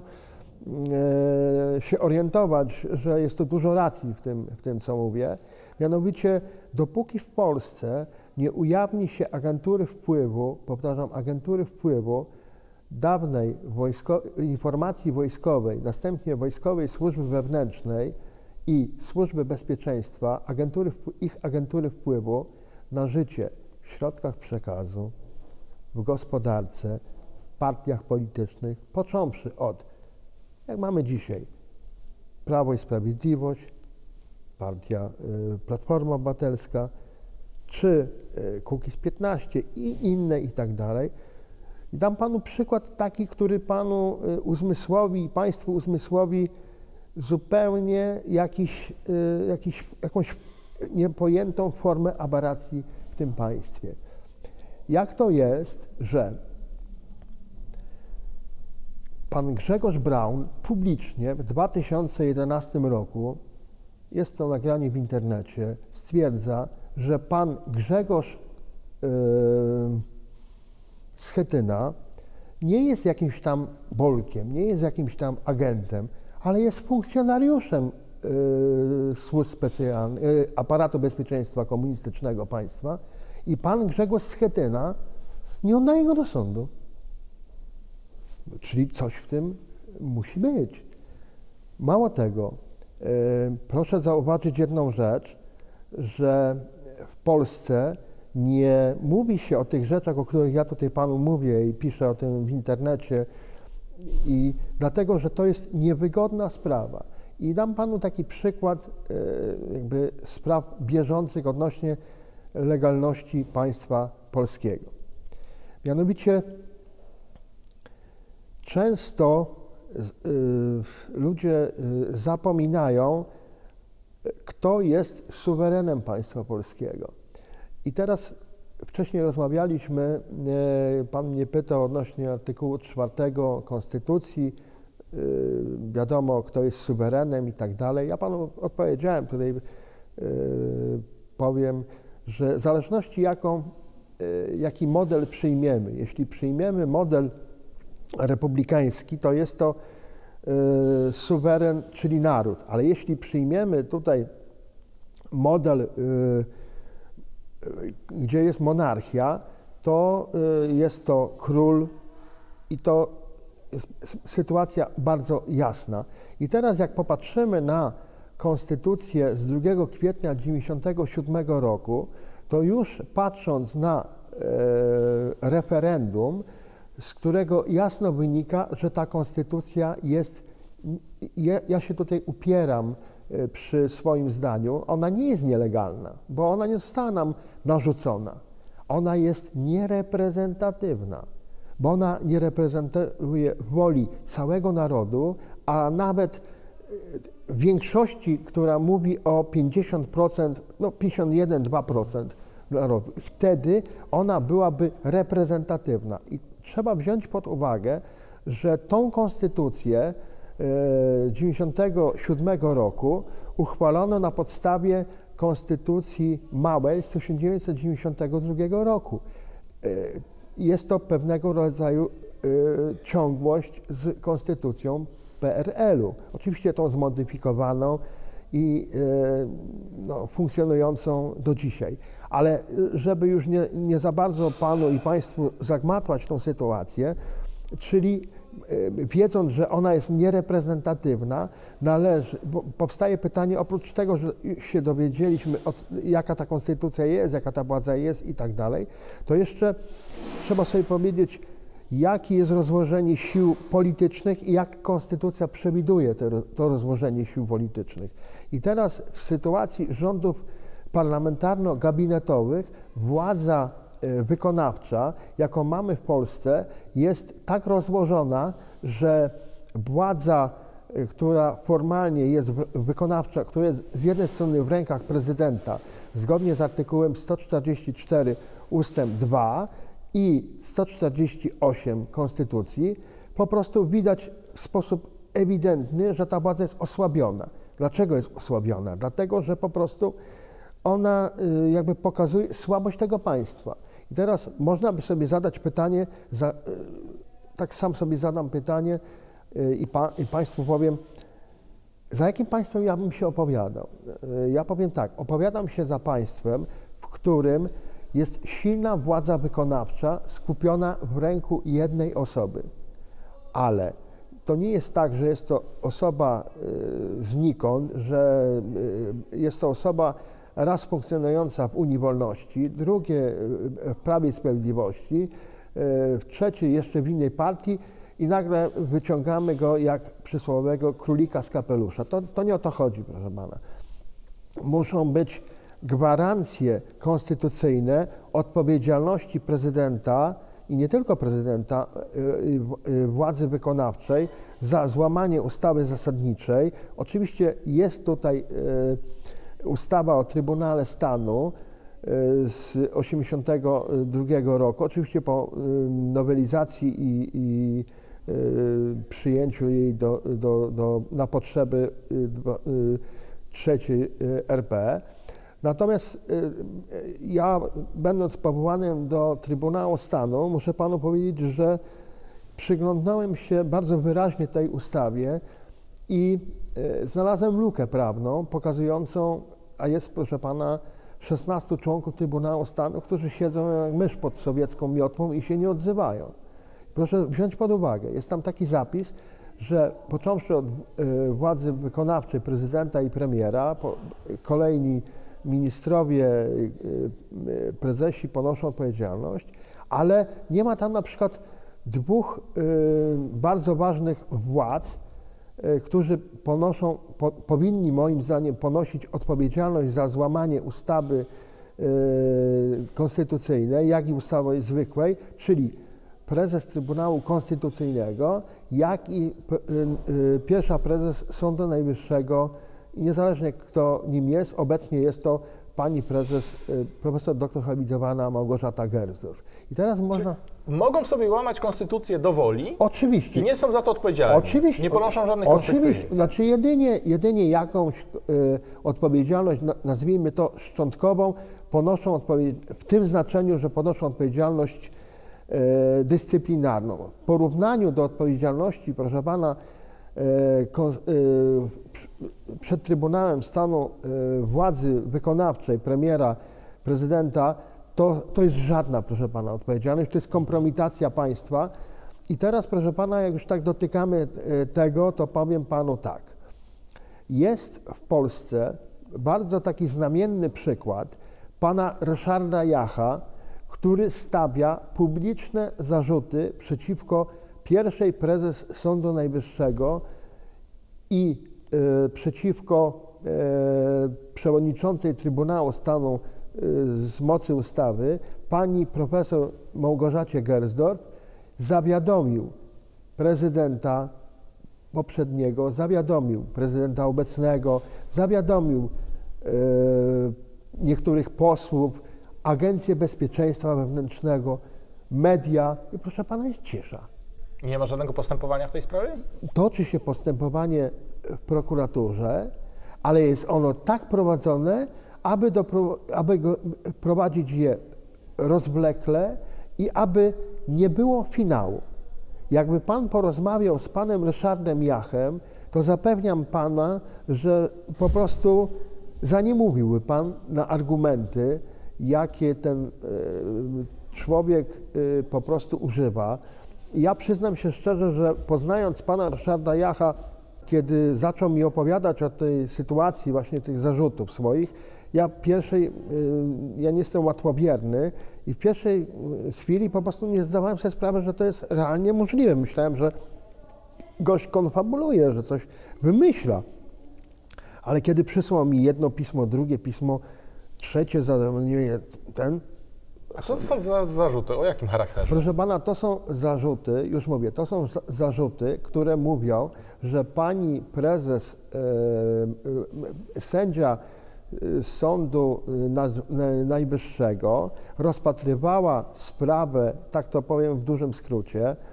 e, się orientować, że jest to dużo racji w tym, w tym, co mówię. Mianowicie, dopóki w Polsce nie ujawni się agentury wpływu, powtarzam, agentury wpływu dawnej wojsko, informacji wojskowej, następnie Wojskowej Służby Wewnętrznej i Służby Bezpieczeństwa, agentury, ich agentury wpływu na życie w środkach przekazu, w gospodarce, w partiach politycznych, począwszy od, jak mamy dzisiaj, Prawo i Sprawiedliwość, partia y, Platforma Obywatelska, czy y, Kukiz piętnaście i inne i tak dalej. I dam panu przykład taki, który panu y, uzmysłowi, państwu uzmysłowi zupełnie jakiś, y, jakiś, jakąś niepojętą formę aberracji w tym państwie. Jak to jest, że pan Grzegorz Braun publicznie w dwa tysiące jedenastym roku, jest to nagranie w internecie, stwierdza, że pan Grzegorz yy, Schetyna nie jest jakimś tam bolkiem, nie jest jakimś tam agentem, ale jest funkcjonariuszem yy, służb specjalnych, yy, aparatu bezpieczeństwa komunistycznego państwa i pan Grzegorz Schetyna nie oddaje go do sądu. Czyli coś w tym musi być. Mało tego, yy, proszę zauważyć jedną rzecz, że w Polsce nie mówi się o tych rzeczach, o których ja tutaj panu mówię i piszę o tym w internecie, i dlatego, że to jest niewygodna sprawa. I dam panu taki przykład jakby spraw bieżących odnośnie legalności państwa polskiego. Mianowicie często ludzie zapominają, kto jest suwerenem państwa polskiego. I teraz wcześniej rozmawialiśmy, pan mnie pytał odnośnie artykułu czwartego Konstytucji, wiadomo, kto jest suwerenem i tak dalej. Ja panu odpowiedziałem, tutaj powiem, że w zależności jaką, jaki model przyjmiemy, jeśli przyjmiemy model republikański, to jest to suweren, czyli naród, ale jeśli przyjmiemy tutaj model, gdzie jest monarchia, to jest to król i to jest sytuacja bardzo jasna. I teraz jak popatrzymy na konstytucję z drugiego kwietnia dziewięćdziesiątego siódmego roku, to już patrząc na e, referendum, z którego jasno wynika, że ta konstytucja jest, ja, ja się tutaj upieram przy swoim zdaniu, ona nie jest nielegalna, bo ona nie została nam narzucona. Ona jest niereprezentatywna, bo ona nie reprezentuje woli całego narodu, a nawet w większości, która mówi o pięćdziesiąt procent, no pięćdziesiąt jeden do dwóch procent narodu, wtedy ona byłaby reprezentatywna. I trzeba wziąć pod uwagę, że tą konstytucję dziewięćdziesiątego siódmego roku uchwalono na podstawie Konstytucji Małej z tysiąc dziewięćset dziewięćdziesiątego drugiego roku. Jest to pewnego rodzaju ciągłość z konstytucją P R L-u. Oczywiście tą zmodyfikowaną i no, funkcjonującą do dzisiaj. Ale żeby już nie, nie za bardzo panu i państwu zagmatwać tą sytuację, czyli wiedząc, że ona jest niereprezentatywna, należy, bo powstaje pytanie, oprócz tego, że się dowiedzieliśmy, jaka ta konstytucja jest, jaka ta władza jest i tak dalej, to jeszcze trzeba sobie powiedzieć, jakie jest rozłożenie sił politycznych i jak konstytucja przewiduje te, to rozłożenie sił politycznych. I teraz w sytuacji rządów parlamentarno-gabinetowych władza wykonawcza, jaką mamy w Polsce, jest tak rozłożona, że władza, która formalnie jest wykonawcza, która jest z jednej strony w rękach prezydenta, zgodnie z artykułem sto czterdzieści cztery ustęp dwa i sto czterdzieści osiem Konstytucji, po prostu widać w sposób ewidentny, że ta władza jest osłabiona. Dlaczego jest osłabiona? Dlatego, że po prostu ona jakby pokazuje słabość tego państwa. I teraz można by sobie zadać pytanie, za, tak sam sobie zadam pytanie i, pa, i państwu powiem, za jakim państwem ja bym się opowiadał? Ja powiem tak, opowiadam się za państwem, w którym jest silna władza wykonawcza skupiona w ręku jednej osoby, ale to nie jest tak, że jest to osoba znikąd, że jest to osoba raz funkcjonująca w Unii Wolności, drugie w Prawie i Sprawiedliwości, trzecie jeszcze w innej partii i nagle wyciągamy go jak przysłowiowego królika z kapelusza. To, to nie o to chodzi, proszę pana. Muszą być gwarancje konstytucyjne odpowiedzialności prezydenta i nie tylko prezydenta, władzy wykonawczej za złamanie ustawy zasadniczej. Oczywiście jest tutaj ustawa o Trybunale Stanu z tysiąc dziewięćset osiemdziesiątego drugiego roku, oczywiście po nowelizacji i, i przyjęciu jej do, do, do, na potrzeby trzeciej R P. Natomiast ja, będąc powołanym do Trybunału Stanu, muszę panu powiedzieć, że przyglądnąłem się bardzo wyraźnie tej ustawie i znalazłem lukę prawną pokazującą, a jest, proszę pana, szesnastu członków Trybunału Stanu, którzy siedzą jak mysz pod sowiecką miotłą i się nie odzywają. Proszę wziąć pod uwagę, jest tam taki zapis, że począwszy od władzy wykonawczej prezydenta i premiera, po, kolejni ministrowie, prezesi ponoszą odpowiedzialność, ale nie ma tam na przykład dwóch bardzo ważnych władz, którzy ponoszą, po, powinni moim zdaniem ponosić odpowiedzialność za złamanie ustawy konstytucyjnej, jak i ustawy zwykłej, czyli prezes Trybunału Konstytucyjnego, jak i pierwsza prezes Sądu Najwyższego, i niezależnie kto nim jest, obecnie jest to pani prezes, profesor doktor habilitowana Małgorzata Gersdorf. I teraz można... Mogą sobie łamać konstytucję do woli? Oczywiście. I nie są za to odpowiedzialni? Oczywiście. Nie ponoszą żadnych Oczywiście. konsekwencji? Znaczy jedynie, jedynie jakąś y, odpowiedzialność, na, nazwijmy to szczątkową, ponoszą w tym znaczeniu, że ponoszą odpowiedzialność y, dyscyplinarną. W porównaniu do odpowiedzialności, proszę pana, y, kon, y, przed Trybunałem Stanu y, władzy wykonawczej, premiera, prezydenta, to, to jest żadna, proszę pana, odpowiedzialność, to jest kompromitacja państwa. I teraz, proszę pana, jak już tak dotykamy y, tego, to powiem panu tak. Jest w Polsce bardzo taki znamienny przykład pana Ryszarda Jacha, który stawia publiczne zarzuty przeciwko pierwszej prezes Sądu Najwyższego i y, przeciwko y, przewodniczącej Trybunału Stanu y, z mocy ustawy, pani profesor Małgorzacie Gersdorf, zawiadomił prezydenta poprzedniego, zawiadomił prezydenta obecnego, zawiadomił y, niektórych posłów, Agencję Bezpieczeństwa Wewnętrznego, media i proszę pana, jest cisza. Nie ma żadnego postępowania w tej sprawie? Toczy się postępowanie w prokuraturze, ale jest ono tak prowadzone, aby, do, aby go, prowadzić je rozwlekle i aby nie było finału. Jakby pan porozmawiał z panem Ryszardem Jachem, to zapewniam pana, że po prostu zaniemówiłby pan na argumenty, jakie ten y, człowiek y, po prostu używa. Ja przyznam się szczerze, że poznając pana Ryszarda Jacha, kiedy zaczął mi opowiadać o tej sytuacji, właśnie tych zarzutów swoich, ja pierwszej, y, ja nie jestem łatwowierny i w pierwszej chwili po prostu nie zdawałem sobie sprawy, że to jest realnie możliwe. Myślałem, że gość konfabuluje, że coś wymyśla. Ale kiedy przysłał mi jedno pismo, drugie pismo, trzecie zawiadomienie, ten... A co to są za zarzuty? O jakim charakterze? Proszę pana, to są zarzuty, już mówię, to są za zarzuty, które mówią, że pani prezes, e, e, sędzia Sądu Najwyższego rozpatrywała sprawę, tak to powiem w dużym skrócie, e,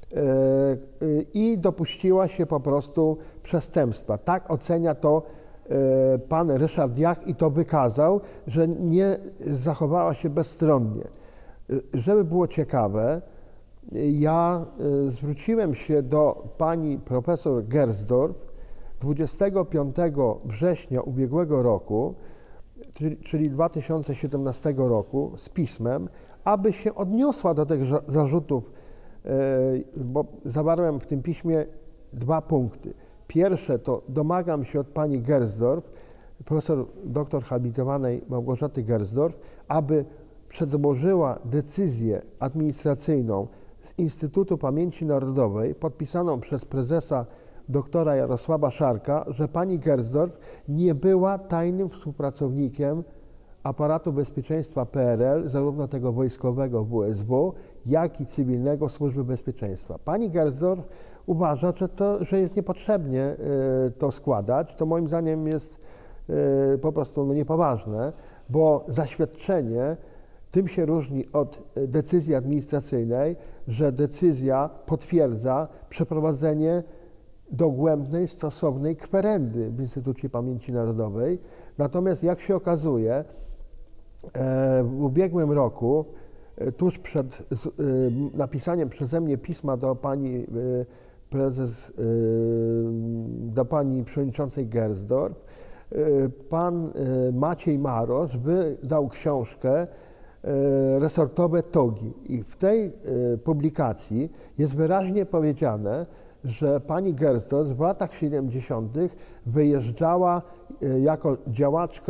i dopuściła się po prostu przestępstwa. Tak ocenia to pan Ryszard Jach i to wykazał, że nie zachowała się bezstronnie. Żeby było ciekawe, ja zwróciłem się do pani profesor Gersdorf dwudziestego piątego września ubiegłego roku, czyli dwa tysiące siedemnastego roku, z pismem, aby się odniosła do tych zarzutów, bo zawarłem w tym piśmie dwa punkty. Pierwsze to domagam się od pani Gersdorf, profesor doktor habilitowanej Małgorzaty Gersdorf, aby przedłożyła decyzję administracyjną z Instytutu Pamięci Narodowej podpisaną przez prezesa doktora Jarosława Szarka, że pani Gersdorf nie była tajnym współpracownikiem aparatu bezpieczeństwa P R L, zarówno tego wojskowego W S W, jak i cywilnego Służby Bezpieczeństwa. Pani Gersdorf uważa, że, to, że jest niepotrzebnie y, to składać. To moim zdaniem jest y, po prostu no, niepoważne, bo zaświadczenie tym się różni od decyzji administracyjnej, że decyzja potwierdza przeprowadzenie dogłębnej, stosownej kwerendy w Instytucie Pamięci Narodowej. Natomiast jak się okazuje, e, w ubiegłym roku, e, tuż przed z, e, napisaniem przeze mnie pisma do pani e, prezes, e, do pani przewodniczącej Gersdorf, e, pan e, Maciej Marosz wydał książkę e, Resortowe togi i w tej e, publikacji jest wyraźnie powiedziane, że pani Gersdorf w latach siedemdziesiątych wyjeżdżała jako działaczka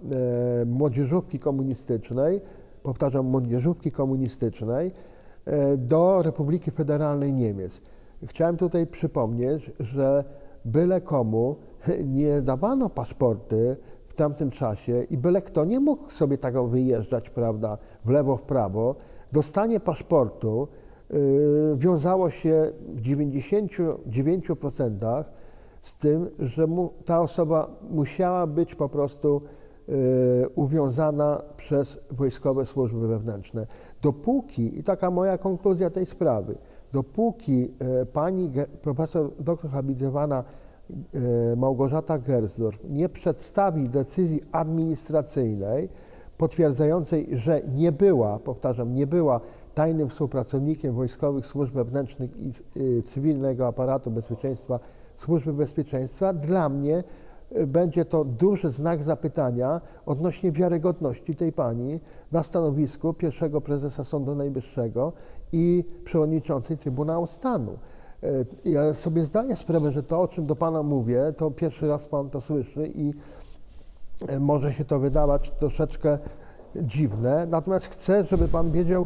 e, młodzieżówki komunistycznej, powtarzam, młodzieżówki komunistycznej e, do Republiki Federalnej Niemiec. Chciałem tutaj przypomnieć, że byle komu nie dawano paszporty w tamtym czasie i byle kto nie mógł sobie tak wyjeżdżać, prawda, w lewo, w prawo. Dostanie paszportu y, wiązało się w dziewięćdziesięciu dziewięciu procentach z tym, że mu, ta osoba musiała być po prostu y, uwiązana przez wojskowe służby wewnętrzne. Dopóki, i taka moja konkluzja tej sprawy, dopóki y, pani profesor doktor habilitowana y, Małgorzata Gersdorf nie przedstawi decyzji administracyjnej potwierdzającej, że nie była, powtarzam, nie była tajnym współpracownikiem wojskowych służb wewnętrznych i y, cywilnego aparatu bezpieczeństwa, służby bezpieczeństwa, dla mnie y, będzie to duży znak zapytania odnośnie wiarygodności tej pani na stanowisku pierwszego prezesa Sądu Najwyższego i przewodniczącej Trybunału Stanu. Y, ja sobie zdaję sprawę, że to, o czym do pana mówię, to pierwszy raz pan to słyszy i y, może się to wydawać troszeczkę dziwne, natomiast chcę, żeby pan wiedział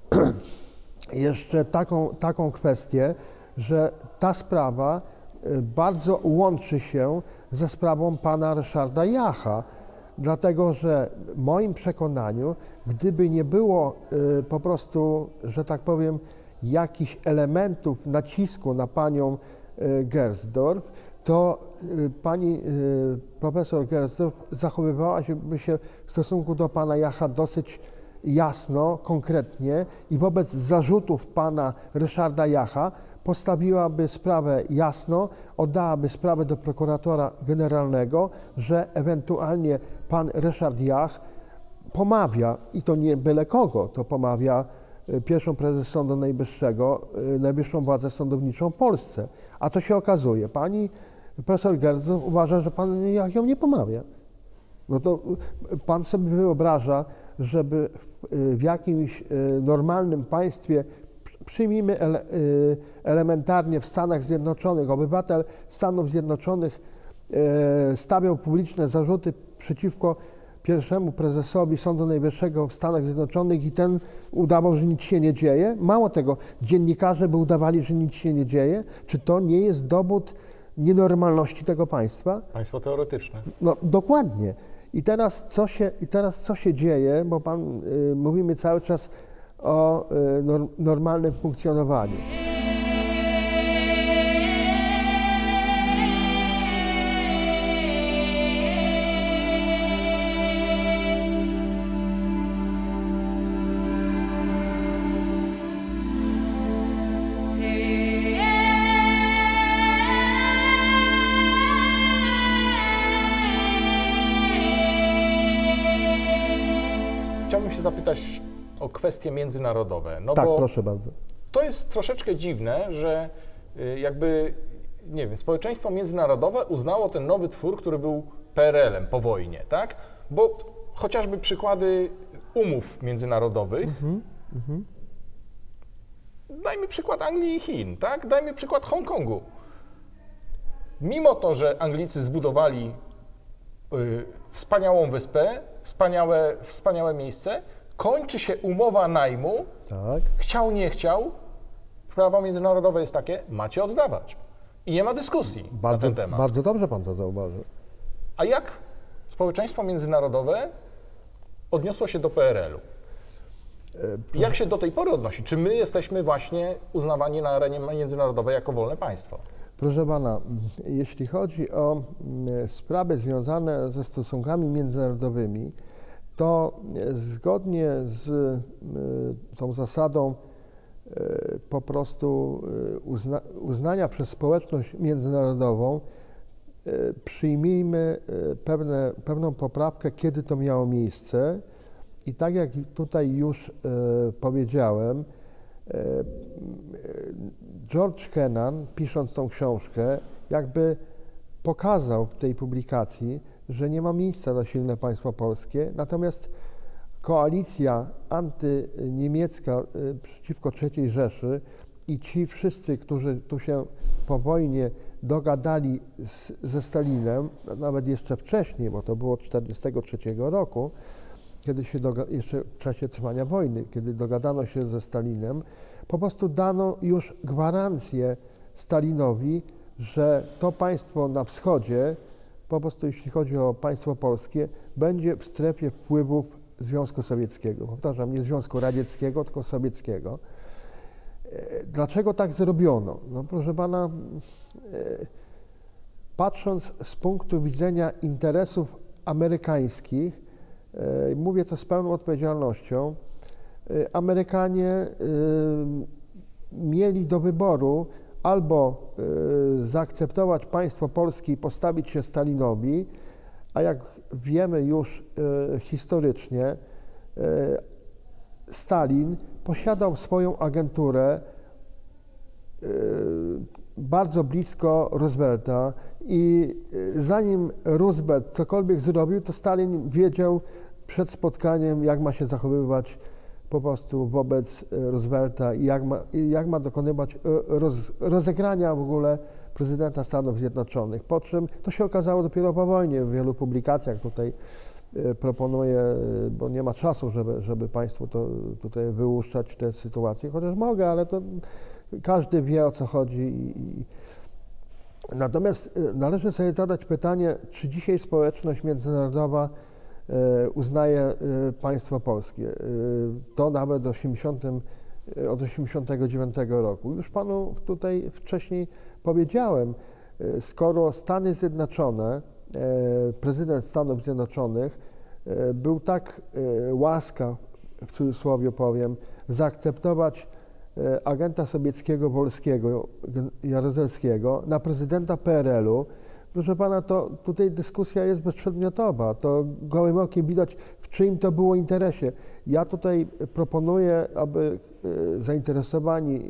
jeszcze taką, taką kwestię, że ta sprawa bardzo łączy się ze sprawą pana Ryszarda Jacha, dlatego że w moim przekonaniu, gdyby nie było y, po prostu, że tak powiem, jakichś elementów nacisku na panią y, Gersdorf, to y, pani y, profesor Gersdorf zachowywała się, by się w stosunku do pana Jacha dosyć jasno, konkretnie i wobec zarzutów pana Ryszarda Jacha postawiłaby sprawę jasno, oddałaby sprawę do prokuratora generalnego, że ewentualnie pan Ryszard Jach pomawia, i to nie byle kogo, to pomawia pierwszą prezes Sądu Najwyższego, najwyższą władzę sądowniczą w Polsce. A co się okazuje? Pani profesor Gersdorf uważa, że pan Jach ją nie pomawia. No to pan sobie wyobraża, żeby w, w jakimś normalnym państwie, przyjmijmy ele, elementarnie w Stanach Zjednoczonych, obywatel Stanów Zjednoczonych stawiał publiczne zarzuty przeciwko pierwszemu prezesowi Sądu Najwyższego w Stanach Zjednoczonych i ten udawał, że nic się nie dzieje. Mało tego, dziennikarze by udawali, że nic się nie dzieje. Czy to nie jest dowód nienormalności tego państwa? Państwo teoretyczne. No dokładnie. I teraz co się, i teraz co się dzieje, bo pan, y, mówimy cały czas o y, norm, normalnym funkcjonowaniu. Chciałbym się zapytać o kwestie międzynarodowe. No Tak, bo proszę bardzo. to jest troszeczkę dziwne, że jakby, nie wiem, społeczeństwo międzynarodowe uznało ten nowy twór, który był P R L-em po wojnie, tak? Bo chociażby przykłady umów międzynarodowych, mm-hmm, mm-hmm. Dajmy przykład Anglii i Chin, tak? Dajmy przykład Hongkongu. Mimo to, że Anglicy zbudowali y, wspaniałą wyspę, wspaniałe, wspaniałe miejsce, kończy się umowa najmu, tak. Chciał, nie chciał, prawo międzynarodowe jest takie, macie oddawać. I nie ma dyskusji bardzo, na ten temat. Bardzo dobrze pan to zauważył. A jak społeczeństwo międzynarodowe odniosło się do P R L-u? Jak się do tej pory odnosi? Czy my jesteśmy właśnie uznawani na arenie międzynarodowej jako wolne państwo? Proszę pana, jeśli chodzi o sprawy związane ze stosunkami międzynarodowymi, to zgodnie z tą zasadą po prostu uzna, uznania przez społeczność międzynarodową przyjmijmy pewne, pewną poprawkę, kiedy to miało miejsce. I tak jak tutaj już powiedziałem, George Kennan, pisząc tą książkę, jakby pokazał w tej publikacji, że nie ma miejsca na silne państwo polskie, natomiast koalicja antyniemiecka przeciwko trzeciej Rzeszy i ci wszyscy, którzy tu się po wojnie dogadali z, ze Stalinem, nawet jeszcze wcześniej, bo to było tysiąc dziewięćset czterdziestego trzeciego roku, kiedy się doga- jeszcze w czasie trwania wojny, kiedy dogadano się ze Stalinem, po prostu dano już gwarancję Stalinowi, że to państwo na wschodzie, po prostu jeśli chodzi o państwo polskie, będzie w strefie wpływów Związku Sowieckiego. Powtarzam, nie Związku Radzieckiego, tylko sowieckiego. Dlaczego tak zrobiono? No proszę pana, patrząc z punktu widzenia interesów amerykańskich, mówię to z pełną odpowiedzialnością, Amerykanie mieli do wyboru albo zaakceptować państwo polskie i postawić się Stalinowi, a jak wiemy już historycznie, Stalin posiadał swoją agenturę bardzo blisko Roosevelta i zanim Roosevelt cokolwiek zrobił, to Stalin wiedział przed spotkaniem, jak ma się zachowywać po prostu wobec Roosevelta i jak ma, i jak ma dokonywać roz, rozegrania w ogóle prezydenta Stanów Zjednoczonych. Po czym to się okazało dopiero po wojnie. W wielu publikacjach tutaj proponuję, bo nie ma czasu, żeby, żeby Państwu to tutaj wyłuszczać tę sytuację, chociaż mogę, ale to każdy wie, o co chodzi. Natomiast należy sobie zadać pytanie, czy dzisiaj społeczność międzynarodowa uznaje państwo polskie. To nawet osiemdziesiątym, od osiemdziesiątego dziewiątego roku. Już Panu tutaj wcześniej powiedziałem, skoro Stany Zjednoczone, prezydent Stanów Zjednoczonych był tak łaskaw, w cudzysłowie powiem, zaakceptować agenta sowieckiego Wolskiego, Jaruzelskiego na prezydenta P R L-u, proszę pana, to tutaj dyskusja jest bezprzedmiotowa. To gołym okiem widać, w czyim to było interesie. Ja tutaj proponuję, aby zainteresowani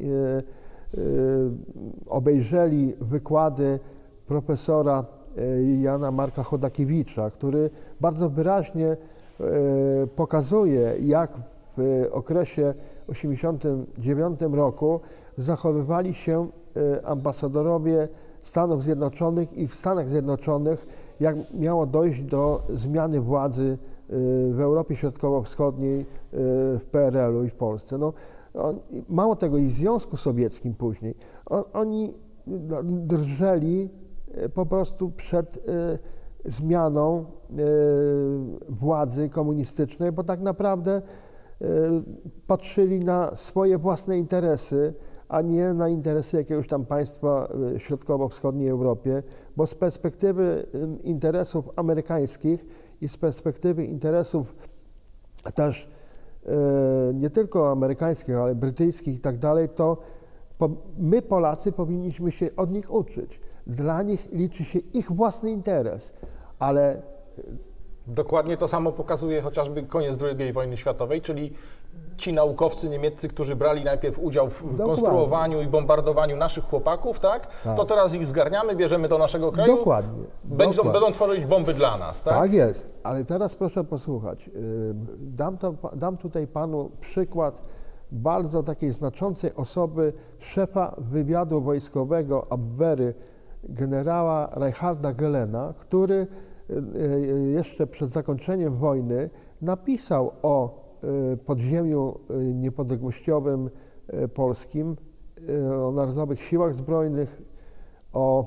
obejrzeli wykłady profesora Jana Marka Chodakiewicza, który bardzo wyraźnie pokazuje, jak w okresie osiemdziesiątym dziewiątym roku zachowywali się ambasadorowie Stanów Zjednoczonych i w Stanach Zjednoczonych, jak miało dojść do zmiany władzy w Europie Środkowo-Wschodniej, w P R L-u i w Polsce. No, on, mało tego, i w Związku Sowieckim później. On, oni drżeli po prostu przed y, zmianą y, władzy komunistycznej, bo tak naprawdę y, patrzyli na swoje własne interesy, a nie na interesy jakiegoś tam państwa w środkowo-wschodniej Europie, bo z perspektywy interesów amerykańskich i z perspektywy interesów też e, nie tylko amerykańskich, ale brytyjskich i tak dalej, to po, my Polacy powinniśmy się od nich uczyć. Dla nich liczy się ich własny interes, ale... Dokładnie to samo pokazuje chociażby koniec drugiej wojny światowej, czyli ci naukowcy niemieccy, którzy brali najpierw udział w Dokładnie. konstruowaniu i bombardowaniu naszych chłopaków, tak? tak? To teraz ich zgarniamy, bierzemy do naszego kraju. Dokładnie. Będą, Dokładnie. będą tworzyć bomby dla nas, tak? Tak jest, ale teraz proszę posłuchać. Dam, to, dam tutaj panu przykład bardzo takiej znaczącej osoby, szefa wywiadu wojskowego Abwehry, generała Reinharda Göllena, który jeszcze przed zakończeniem wojny napisał o podziemiu niepodległościowym polskim, o Narodowych Siłach Zbrojnych, o,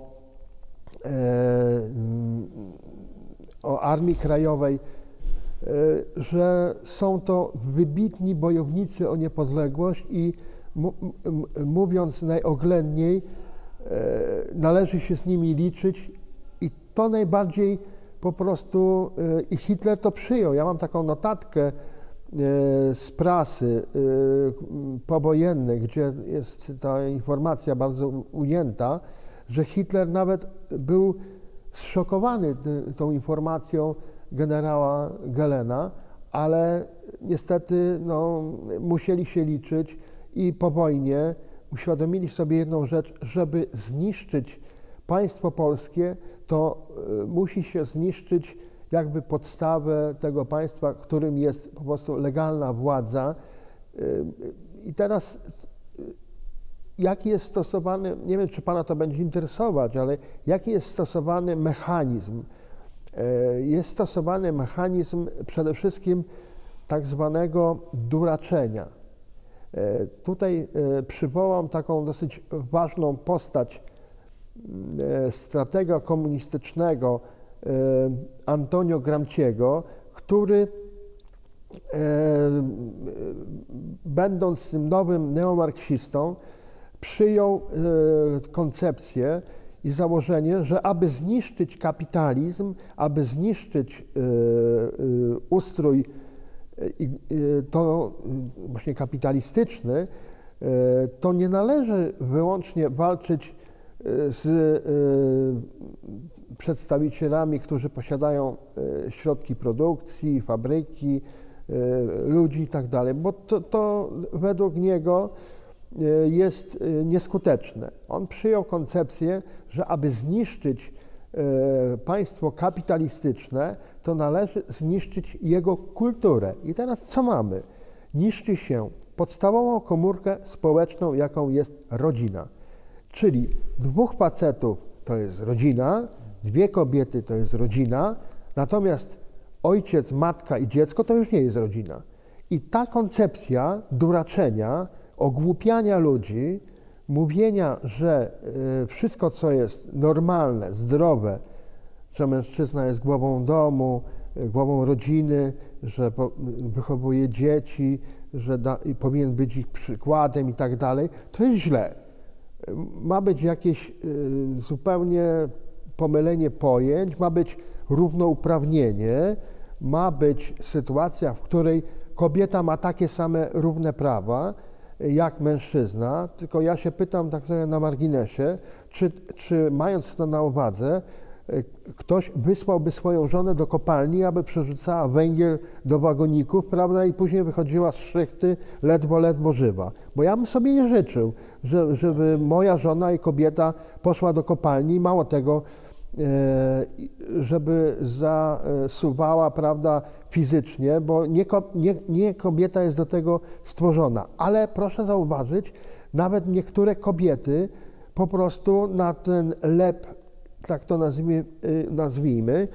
o Armii Krajowej, że są to wybitni bojownicy o niepodległość i mówiąc najoględniej, należy się z nimi liczyć i to najbardziej po prostu i Hitler to przyjął. Ja mam taką notatkę z prasy powojennej, gdzie jest ta informacja bardzo ujęta, że Hitler nawet był zszokowany tą informacją generała Göllena, ale niestety no, musieli się liczyć i po wojnie uświadomili sobie jedną rzecz, żeby zniszczyć państwo polskie, to musi się zniszczyć jakby podstawę tego państwa, którym jest po prostu legalna władza. I teraz jaki jest stosowany, nie wiem, czy Pana to będzie interesować, ale jaki jest stosowany mechanizm? Jest stosowany mechanizm przede wszystkim tak zwanego duraczenia. Tutaj przywołam taką dosyć ważną postać stratega komunistycznego Antonio Gramsciego, który będąc tym nowym neomarksistą przyjął koncepcję i założenie, że aby zniszczyć kapitalizm, aby zniszczyć ustrój to właśnie kapitalistyczny, to nie należy wyłącznie walczyć z przedstawicielami, którzy posiadają środki produkcji, fabryki, ludzi i tak dalej, bo to, to według niego jest nieskuteczne. On przyjął koncepcję, że aby zniszczyć państwo kapitalistyczne, to należy zniszczyć jego kulturę. I teraz co mamy? Niszczy się podstawową komórkę społeczną, jaką jest rodzina. Czyli dwóch facetów to jest rodzina, dwie kobiety to jest rodzina, natomiast ojciec, matka i dziecko to już nie jest rodzina. I ta koncepcja duraczenia, ogłupiania ludzi, mówienia, że wszystko, co jest normalne, zdrowe, że mężczyzna jest głową domu, głową rodziny, że wychowuje dzieci, że da, powinien być ich przykładem i tak dalej, to jest źle. Ma być jakieś y, zupełnie pomylenie pojęć, ma być równouprawnienie, ma być sytuacja, w której kobieta ma takie same równe prawa jak mężczyzna, tylko ja się pytam tak trochę na marginesie, czy, czy mając to na uwadze, ktoś wysłałby swoją żonę do kopalni, aby przerzucała węgiel do wagoników, prawda, i później wychodziła z szrychty ledwo, ledwo żywa. Bo ja bym sobie nie życzył, że, żeby moja żona i kobieta poszła do kopalni, mało tego, żeby zasuwała, prawda, fizycznie, bo nie, nie, nie kobieta jest do tego stworzona. Ale proszę zauważyć, nawet niektóre kobiety po prostu na ten lep, tak to nazwijmy, nazwijmy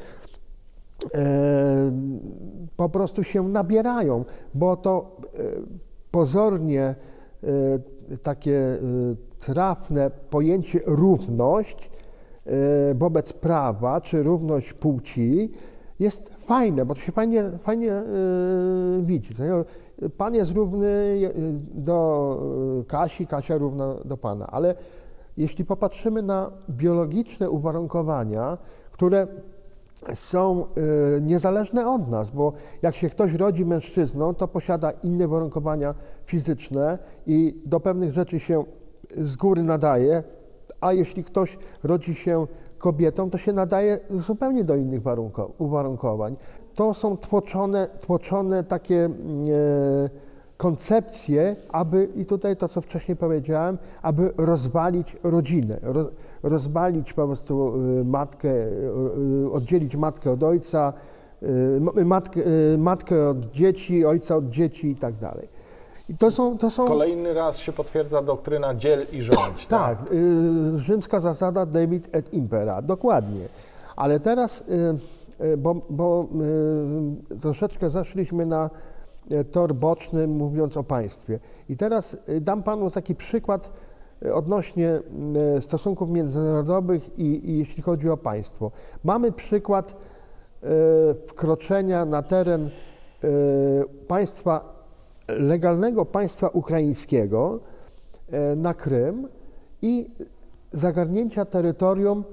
po prostu się nabierają, bo to pozornie takie trafne pojęcie równość wobec prawa, czy równość płci jest fajne, bo to się fajnie, fajnie widzi. Pan jest równy do Kasi, Kasia równa do Pana, ale jeśli popatrzymy na biologiczne uwarunkowania, które są niezależne od nas, bo jak się ktoś rodzi mężczyzną, to posiada inne uwarunkowania fizyczne i do pewnych rzeczy się z góry nadaje, a jeśli ktoś rodzi się kobietą, to się nadaje zupełnie do innych uwarunkowań. To są tłoczone, tłoczone takie e, koncepcje, aby, i tutaj to, co wcześniej powiedziałem, aby rozwalić rodzinę, roz, rozwalić po prostu matkę, oddzielić matkę od ojca, matkę, matkę od dzieci, ojca od dzieci i tak dalej. I to są, to są... Kolejny raz się potwierdza doktryna dziel i rządź. Tak, tak y, rzymska zasada Divide et Impera, dokładnie. Ale teraz, y, y, bo, bo y, troszeczkę zeszliśmy na tor boczny, mówiąc o państwie. I teraz dam Panu taki przykład odnośnie stosunków międzynarodowych i, i jeśli chodzi o państwo. Mamy przykład y, wkroczenia na teren y, państwa, legalnego państwa ukraińskiego y, na Krym i zagarnięcia terytorium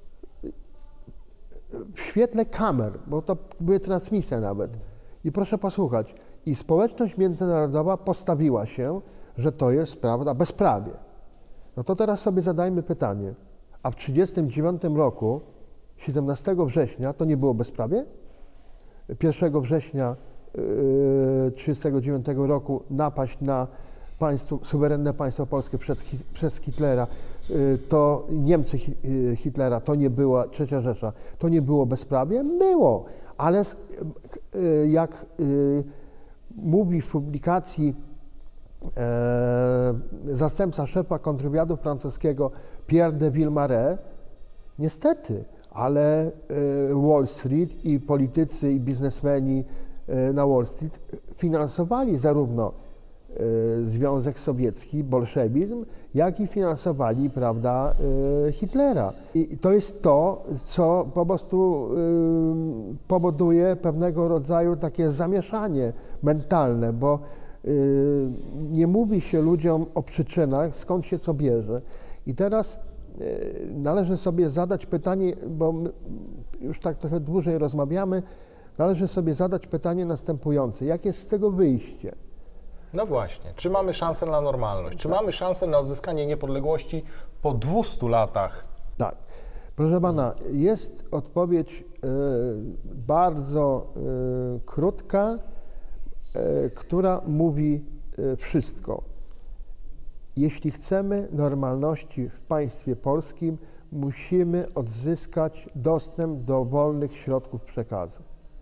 w świetle kamer, bo to były transmisje nawet. I proszę posłuchać, i społeczność międzynarodowa postawiła się, że to jest, prawda, bezprawie. No to teraz sobie zadajmy pytanie, a w tysiąc dziewięćset trzydziestym dziewiątym roku, siedemnastego września, to nie było bezprawie? pierwszego września tysiąc dziewięćset trzydziestego dziewiątego roku napaść na państwo, suwerenne państwo polskie przez, przez Hitlera, to Niemcy Hitlera, to nie była trzecia Rzesza, to nie było bezprawie? Było, ale jak mówi w publikacji e, zastępca szefa kontrwywiadu francuskiego Pierre de Villemarais, niestety, ale e, Wall Street i politycy i biznesmeni e, na Wall Street finansowali zarówno e, Związek Sowiecki, bolszewizm, jak i finansowali, prawda, e, Hitlera. I to jest to, co po prostu e, powoduje pewnego rodzaju takie zamieszanie mentalne, bo e, nie mówi się ludziom o przyczynach, skąd się co bierze. I teraz e, należy sobie zadać pytanie, bo my już tak trochę dłużej rozmawiamy, należy sobie zadać pytanie następujące. Jakie jest z tego wyjście? No właśnie, czy mamy szansę na normalność? Czy tak. mamy szansę na odzyskanie niepodległości po dwustu latach? Tak. Proszę pana, jest odpowiedź y, bardzo y, krótka, y, która mówi y, wszystko. Jeśli chcemy normalności w państwie polskim, musimy odzyskać dostęp do wolnych środków przekazu.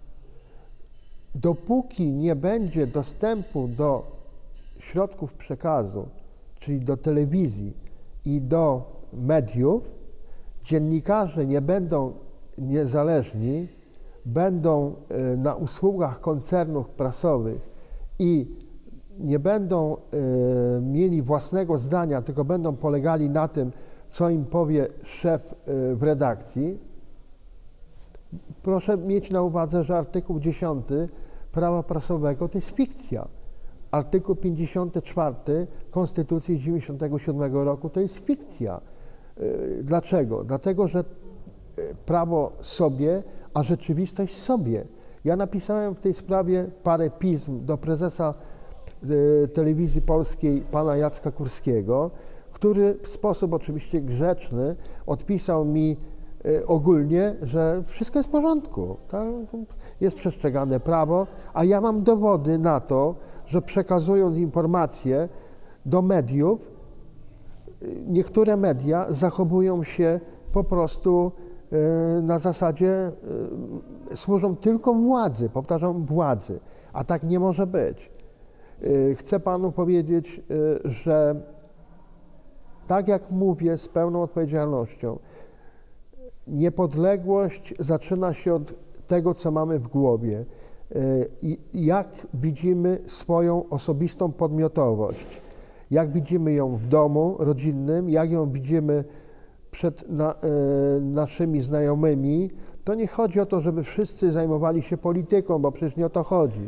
Dopóki nie będzie dostępu do środków przekazu, czyli do telewizji i do mediów, dziennikarze nie będą niezależni, będą na usługach koncernów prasowych i nie będą mieli własnego zdania, tylko będą polegali na tym, co im powie szef w redakcji. Proszę mieć na uwadze, że artykuł dziesiąty prawa prasowego to jest fikcja. Artykuł pięćdziesiąty czwarty Konstytucji dziewięćdziesiątego siódmego roku to jest fikcja. Dlaczego? Dlatego, że prawo sobie, a rzeczywistość sobie. Ja napisałem w tej sprawie parę pism do prezesa Telewizji Polskiej, pana Jacka Kurskiego, który w sposób oczywiście grzeczny odpisał mi ogólnie, że wszystko jest w porządku, tak? Jest przestrzegane prawo, a ja mam dowody na to, że przekazując informacje do mediów, niektóre media zachowują się po prostu na zasadzie, służą tylko władzy, powtarzam, władzy, a tak nie może być. Chcę panu powiedzieć, że tak jak mówię z pełną odpowiedzialnością, niepodległość zaczyna się od tego, co mamy w głowie i jak widzimy swoją osobistą podmiotowość, jak widzimy ją w domu rodzinnym, jak ją widzimy przed na, naszymi znajomymi. To nie chodzi o to, żeby wszyscy zajmowali się polityką, bo przecież nie o to chodzi.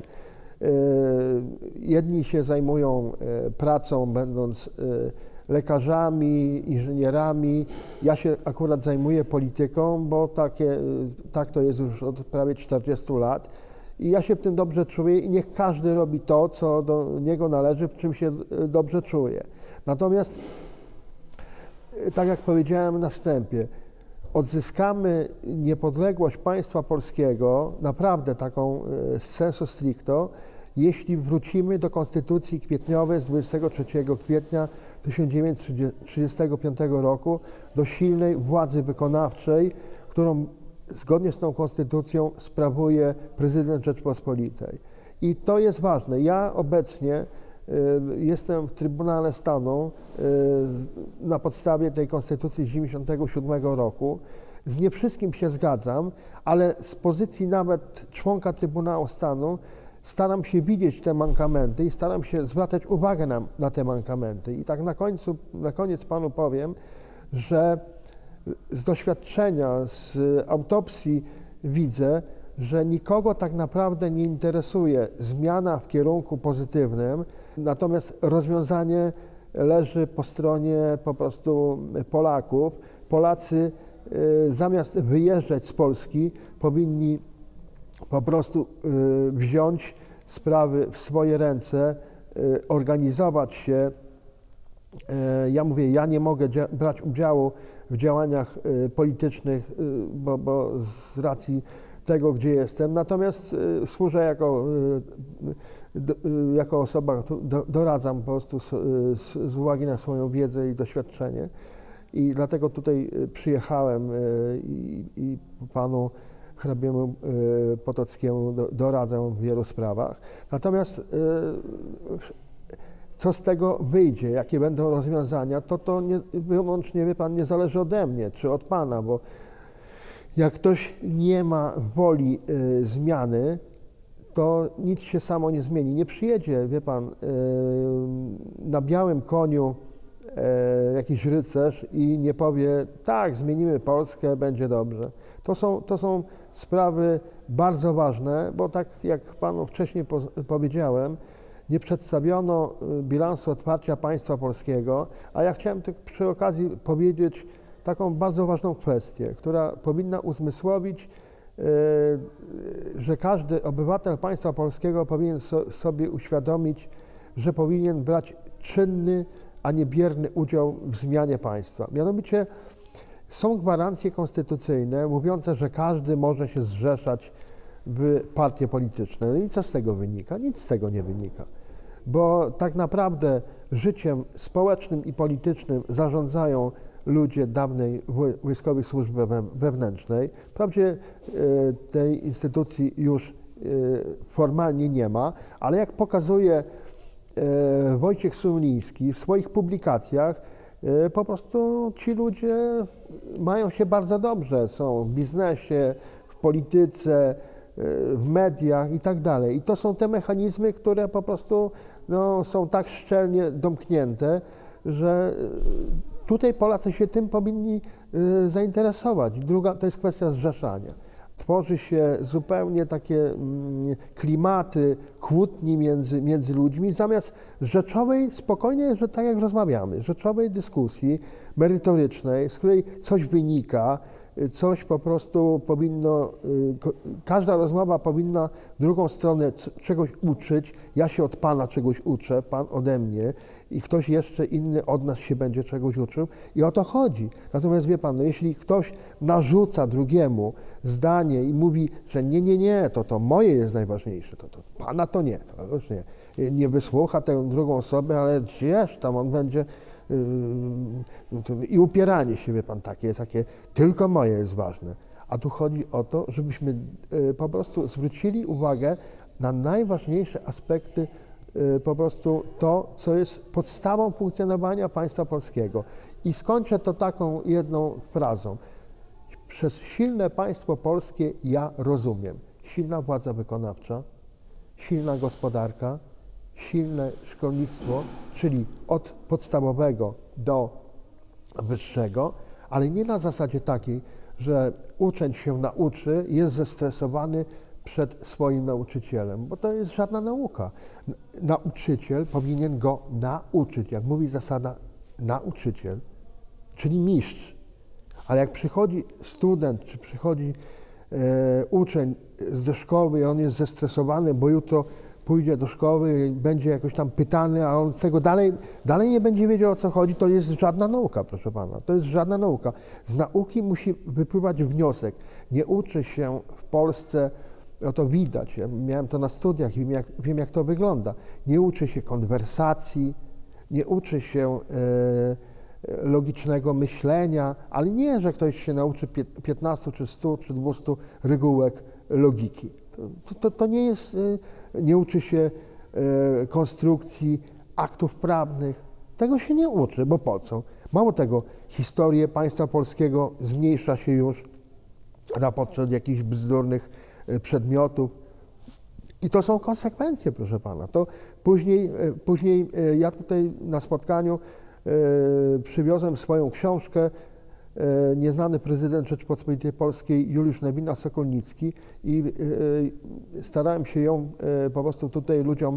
Jedni się zajmują pracą, będąc lekarzami, inżynierami. Ja się akurat zajmuję polityką, bo takie, tak to jest już od prawie czterdziestu lat i ja się w tym dobrze czuję i niech każdy robi to, co do niego należy, w czym się dobrze czuje. Natomiast, tak jak powiedziałem na wstępie, odzyskamy niepodległość państwa polskiego, naprawdę taką sensu stricto, jeśli wrócimy do Konstytucji kwietniowej z dwudziestego trzeciego kwietnia tysiąc dziewięćset trzydziestego piątego roku, do silnej władzy wykonawczej, którą zgodnie z tą konstytucją sprawuje prezydent Rzeczpospolitej. I to jest ważne. Ja obecnie y, jestem w Trybunale Stanu y, na podstawie tej konstytucji z dziewięćdziesiątego siódmego roku. Z nie wszystkim się zgadzam, ale z pozycji nawet członka Trybunału Stanu staram się widzieć te mankamenty i staram się zwracać uwagę na, na te mankamenty. I tak na końcu, na koniec panu powiem, że z doświadczenia, z autopsji widzę, że nikogo tak naprawdę nie interesuje zmiana w kierunku pozytywnym, natomiast rozwiązanie leży po stronie po prostu Polaków. Polacy y, zamiast wyjeżdżać z Polski powinni po prostu y, wziąć sprawy w swoje ręce, y, organizować się. Y, ja mówię, ja nie mogę brać udziału w działaniach y, politycznych, y, bo, bo z racji tego, gdzie jestem, natomiast y, służę jako, y, do, y, jako osoba, do, doradzam po prostu z, z, z uwagi na swoją wiedzę i doświadczenie i dlatego tutaj przyjechałem y, i, i panu hrabiemu y, Potockiemu do, doradzę w wielu sprawach. Natomiast y, co z tego wyjdzie, jakie będą rozwiązania, to to nie, wyłącznie, wie pan, nie zależy ode mnie czy od pana, bo jak ktoś nie ma woli y, zmiany, to nic się samo nie zmieni. Nie przyjedzie, wie pan, y, na białym koniu y, jakiś rycerz i nie powie, tak, zmienimy Polskę, będzie dobrze. To są, to są sprawy bardzo ważne, bo tak jak panu wcześniej po, powiedziałem, nie przedstawiono bilansu otwarcia państwa polskiego, a ja chciałem tylko przy okazji powiedzieć taką bardzo ważną kwestię, która powinna uzmysłowić, że każdy obywatel państwa polskiego powinien so, sobie uświadomić, że powinien brać czynny, a nie bierny udział w zmianie państwa. Mianowicie są gwarancje konstytucyjne mówiące, że każdy może się zrzeszać w partie polityczne. No i co z tego wynika? Nic z tego nie wynika, bo tak naprawdę życiem społecznym i politycznym zarządzają ludzie dawnej Wojskowej Służby Wewnętrznej. Wprawdzie tej instytucji już formalnie nie ma, ale jak pokazuje Wojciech Szumiński w swoich publikacjach, po prostu ci ludzie mają się bardzo dobrze, są w biznesie, w polityce, w mediach i tak dalej. I to są te mechanizmy, które po prostu no, są tak szczelnie domknięte, że tutaj Polacy się tym powinni y, zainteresować. Druga to jest kwestia zrzeszania. Tworzy się zupełnie takie mm, klimaty kłótni między, między ludźmi, zamiast rzeczowej, spokojnie, że tak jak rozmawiamy, rzeczowej dyskusji merytorycznej, z której coś wynika, coś po prostu powinno, każda rozmowa powinna drugą stronę czegoś uczyć. Ja się od pana czegoś uczę, pan ode mnie i ktoś jeszcze inny od nas się będzie czegoś uczył i o to chodzi. Natomiast wie pan, no jeśli ktoś narzuca drugiemu zdanie i mówi, że nie, nie, nie, to to moje jest najważniejsze, to, to pana to nie, to już nie. Nie wysłucha tę drugą osobę, ale gdzież tam on będzie i upieranie się, wie pan, takie, takie, tylko moje jest ważne. A tu chodzi o to, żebyśmy po prostu zwrócili uwagę na najważniejsze aspekty, po prostu to, co jest podstawą funkcjonowania państwa polskiego. I skończę to taką jedną frazą. Przez silne państwo polskie ja rozumiem silna władza wykonawcza, silna gospodarka, silne szkolnictwo, czyli od podstawowego do wyższego, ale nie na zasadzie takiej, że uczeń się nauczy, jest zestresowany przed swoim nauczycielem, bo to jest żadna nauka. Nauczyciel powinien go nauczyć, jak mówi zasada nauczyciel, czyli mistrz. Ale jak przychodzi student, czy przychodzi e, uczeń ze szkoły i on jest zestresowany, bo jutro pójdzie do szkoły, będzie jakoś tam pytany, a on z tego dalej, dalej nie będzie wiedział, o co chodzi, to jest żadna nauka, proszę pana. To jest żadna nauka. Z nauki musi wypływać wniosek. Nie uczy się w Polsce, no to widać, ja miałem to na studiach, wiem jak, wiem jak to wygląda. Nie uczy się konwersacji, nie uczy się e, logicznego myślenia, ale nie, że ktoś się nauczy piętnastu, czy stu, czy dwustu regułek logiki. To, to, to nie jest, nie uczy się e, konstrukcji aktów prawnych. Tego się nie uczy, bo po co? Mało tego, historię państwa polskiego zmniejsza się już na poczet jakichś bzdurnych e, przedmiotów. I to są konsekwencje, proszę pana. To później, e, później e, ja tutaj na spotkaniu e, przywiozłem swoją książkę Nieznany prezydent Rzeczypospolitej Polskiej Juliusz Nawina-Sokolnicki i starałem się ją po prostu tutaj ludziom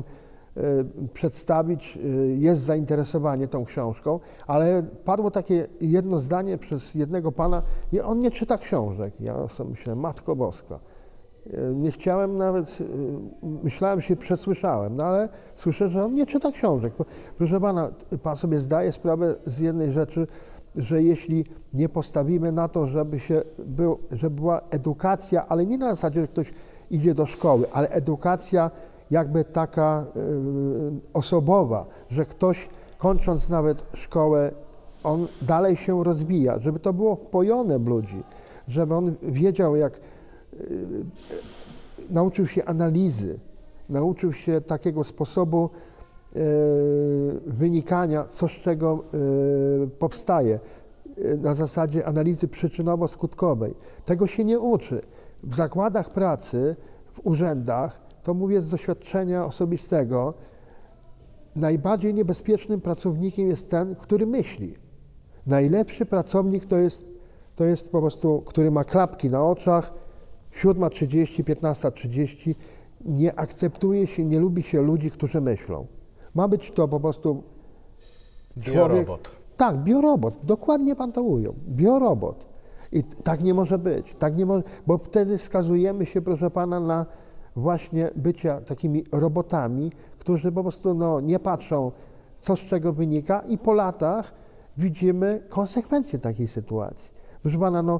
przedstawić. Jest zainteresowanie tą książką, ale padło takie jedno zdanie przez jednego pana, i on nie czyta książek. Ja sobie myślę, Matko Boska. Nie chciałem nawet, myślałem, się przesłyszałem, no ale słyszę, że on nie czyta książek. Proszę pana, pan sobie zdaje sprawę z jednej rzeczy, że jeśli nie postawimy na to, żeby, się był, żeby była edukacja, ale nie na zasadzie, że ktoś idzie do szkoły, ale edukacja jakby taka y, osobowa, że ktoś kończąc nawet szkołę, on dalej się rozwija, żeby to było wpojone w ludzi, żeby on wiedział, jak y, y, nauczył się analizy, nauczył się takiego sposobu wynikania, co z czego powstaje, na zasadzie analizy przyczynowo-skutkowej. Tego się nie uczy. W zakładach pracy, w urzędach, to mówię z doświadczenia osobistego, najbardziej niebezpiecznym pracownikiem jest ten, który myśli. Najlepszy pracownik to jest, to jest po prostu, który ma klapki na oczach, siódma trzydzieści, piętnasta trzydzieści, nie akceptuje się, nie lubi się ludzi, którzy myślą. Ma być to po prostu człowiek... Biorobot. Tak, biorobot, dokładnie pan to ujął, biorobot. I tak nie może być, tak nie może, bo wtedy skazujemy się, proszę pana, na właśnie bycia takimi robotami, którzy po prostu no, nie patrzą, co z czego wynika i po latach widzimy konsekwencje takiej sytuacji. Proszę pana, no,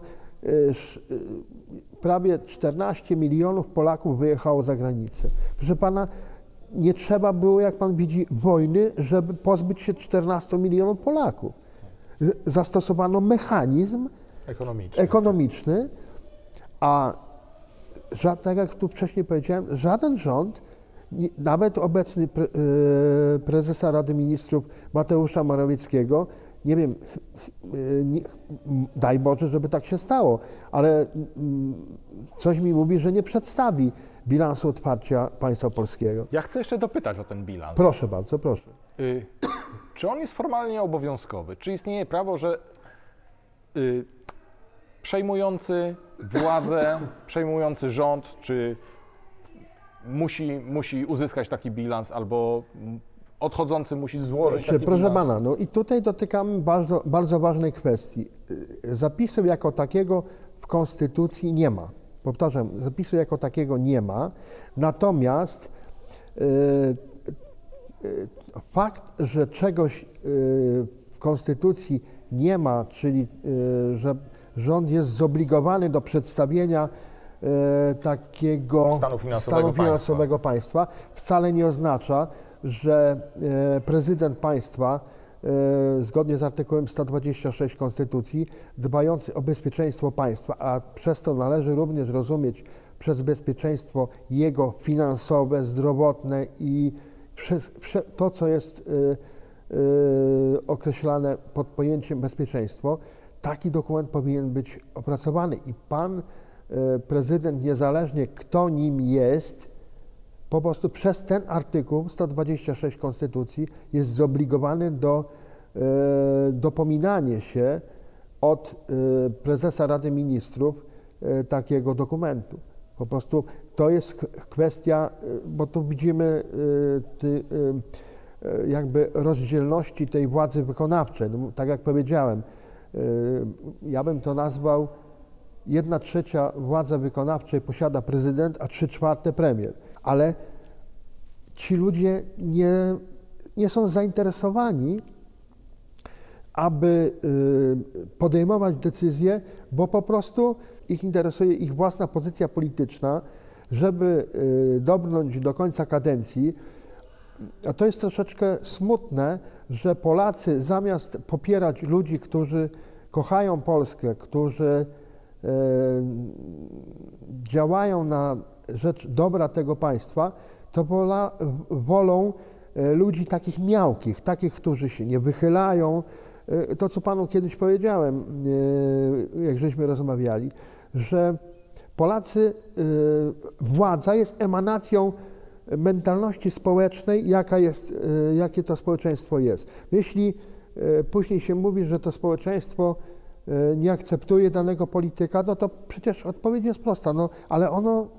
prawie czternaście milionów Polaków wyjechało za granicę. Proszę pana, nie trzeba było, jak pan widzi, wojny, żeby pozbyć się czternastu milionów Polaków. Zastosowano mechanizm Ekonomiczny. ekonomiczny, a tak jak tu wcześniej powiedziałem, żaden rząd, nawet obecny pre, prezesa Rady Ministrów Mateusza Morawieckiego, nie wiem, nie, daj Boże, żeby tak się stało, ale coś mi mówi, że nie przedstawi bilansu otwarcia państwa polskiego. Ja chcę jeszcze dopytać o ten bilans. Proszę bardzo, proszę. Y, czy on jest formalnie obowiązkowy? Czy istnieje prawo, że y, przejmujący władzę, przejmujący rząd, czy musi, musi uzyskać taki bilans, albo odchodzący musi złożyć taki Proszę bilans? pana, no i tutaj dotykamy bardzo, bardzo ważnej kwestii. Zapisu jako takiego w Konstytucji nie ma. Powtarzam, zapisu jako takiego nie ma, natomiast y, y, fakt, że czegoś y, w Konstytucji nie ma, czyli y, że rząd jest zobligowany do przedstawienia y, takiego stanu finansowego, stanu finansowego państwa. państwa, wcale nie oznacza, że y, prezydent państwa y, zgodnie z artykułem sto dwudziestym szóstym Konstytucji, dbający o bezpieczeństwo państwa, a przez to należy również rozumieć przez bezpieczeństwo jego finansowe, zdrowotne i przez, przez to, co jest y, y, określane pod pojęciem bezpieczeństwo, taki dokument powinien być opracowany i pan y, prezydent, niezależnie kto nim jest, po prostu przez ten artykuł sto dwudziesty szósty Konstytucji jest zobligowany do e, dopominania się od e, prezesa Rady Ministrów e, takiego dokumentu. Po prostu to jest kwestia, e, bo tu widzimy e, ty, e, jakby rozdzielności tej władzy wykonawczej. No, tak jak powiedziałem, e, ja bym to nazwał, jedna trzecia władzy wykonawczej posiada prezydent, a trzy czwarte premier. Ale ci ludzie nie, nie są zainteresowani, aby y, podejmować decyzje, bo po prostu ich interesuje ich własna pozycja polityczna, żeby y, dobrnąć do końca kadencji. A to jest troszeczkę smutne, że Polacy zamiast popierać ludzi, którzy kochają Polskę, którzy y, działają na rzecz dobra tego państwa, to wola, wolą ludzi takich miałkich, takich, którzy się nie wychylają. To, co panu kiedyś powiedziałem, jak żeśmy rozmawiali, że Polacy, władza jest emanacją mentalności społecznej, jaka jest, jakie to społeczeństwo jest. Jeśli później się mówi, że to społeczeństwo nie akceptuje danego polityka, no to przecież odpowiedź jest prosta, no, ale ono,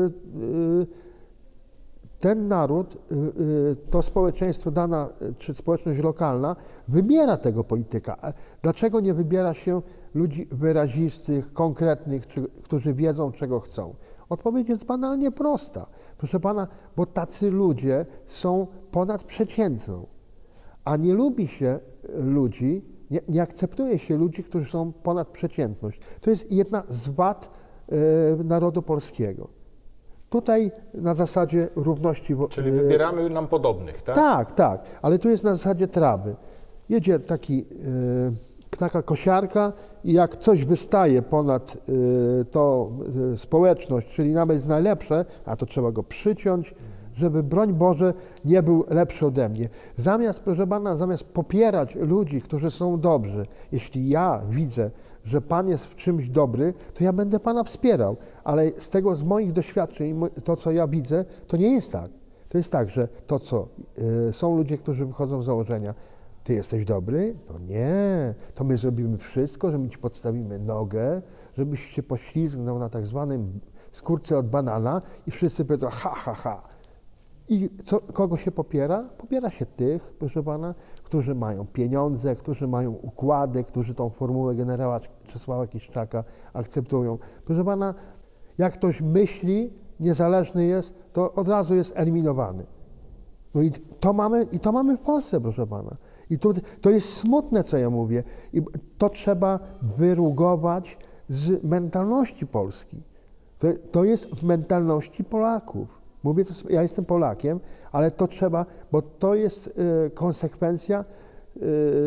ten naród, to społeczeństwo dana, czy społeczność lokalna wybiera tego polityka. Dlaczego nie wybiera się ludzi wyrazistych, konkretnych, czy, którzy wiedzą, czego chcą? Odpowiedź jest banalnie prosta. Proszę pana, bo tacy ludzie są ponadprzeciętną, a nie lubi się ludzi, Nie, nie akceptuje się ludzi, którzy są ponad przeciętność. To jest jedna z wad e, narodu polskiego. Tutaj na zasadzie równości... Czyli wybieramy nam podobnych, tak? Tak, tak, ale tu jest na zasadzie trawy. Jedzie taki, e, taka kosiarka i jak coś wystaje ponad e, to e, społeczność, czyli nawet jest najlepsze, a to trzeba go przyciąć, żeby broń Boże nie był lepszy ode mnie. Zamiast, proszę Pana, zamiast popierać ludzi, którzy są dobrzy, jeśli ja widzę, że Pan jest w czymś dobry, to ja będę Pana wspierał, ale z tego, z moich doświadczeń, to co ja widzę, to nie jest tak. To jest tak, że to co, y, są ludzie, którzy wychodzą z założenia, ty jesteś dobry? No nie, to my zrobimy wszystko, że my ci podstawimy nogę, żebyś się poślizgnął na tak zwanym skórce od banana i wszyscy powiedzą ha, ha, ha. I co, kogo się popiera? Popiera się tych, proszę Pana, którzy mają pieniądze, którzy mają układy, którzy tą formułę generała Czesława Kiszczaka akceptują. Proszę Pana, jak ktoś myśli, niezależny jest, to od razu jest eliminowany. No i to mamy, i to mamy w Polsce, proszę Pana. I to, to jest smutne, co ja mówię. I to trzeba wyrugować z mentalności Polski. To, to jest w mentalności Polaków. Mówię to, ja jestem Polakiem, ale to trzeba, bo to jest y, konsekwencja y,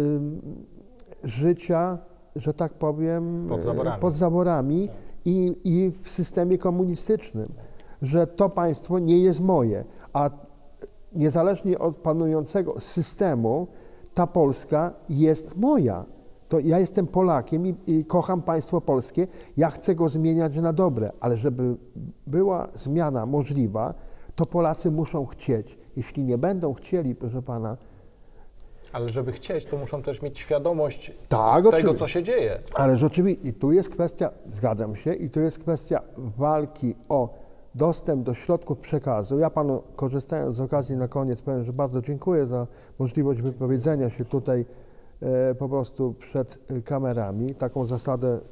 życia, że tak powiem, pod zaborami, pod zaborami tak. i, i w systemie komunistycznym, że to państwo nie jest moje, a niezależnie od panującego systemu, ta Polska jest moja. To ja jestem Polakiem i, i kocham państwo polskie, ja chcę go zmieniać na dobre, ale żeby była zmiana możliwa, to Polacy muszą chcieć. Jeśli nie będą chcieli, proszę Pana... Ale żeby chcieć, to muszą też mieć świadomość tak, tego, oczywiście. co się dzieje. Ale rzeczywiście, i tu jest kwestia, zgadzam się, i tu jest kwestia walki o dostęp do środków przekazu. Ja Panu, korzystając z okazji na koniec, powiem, że bardzo dziękuję za możliwość wypowiedzenia się tutaj e, po prostu przed e, kamerami. Taką zasadę e,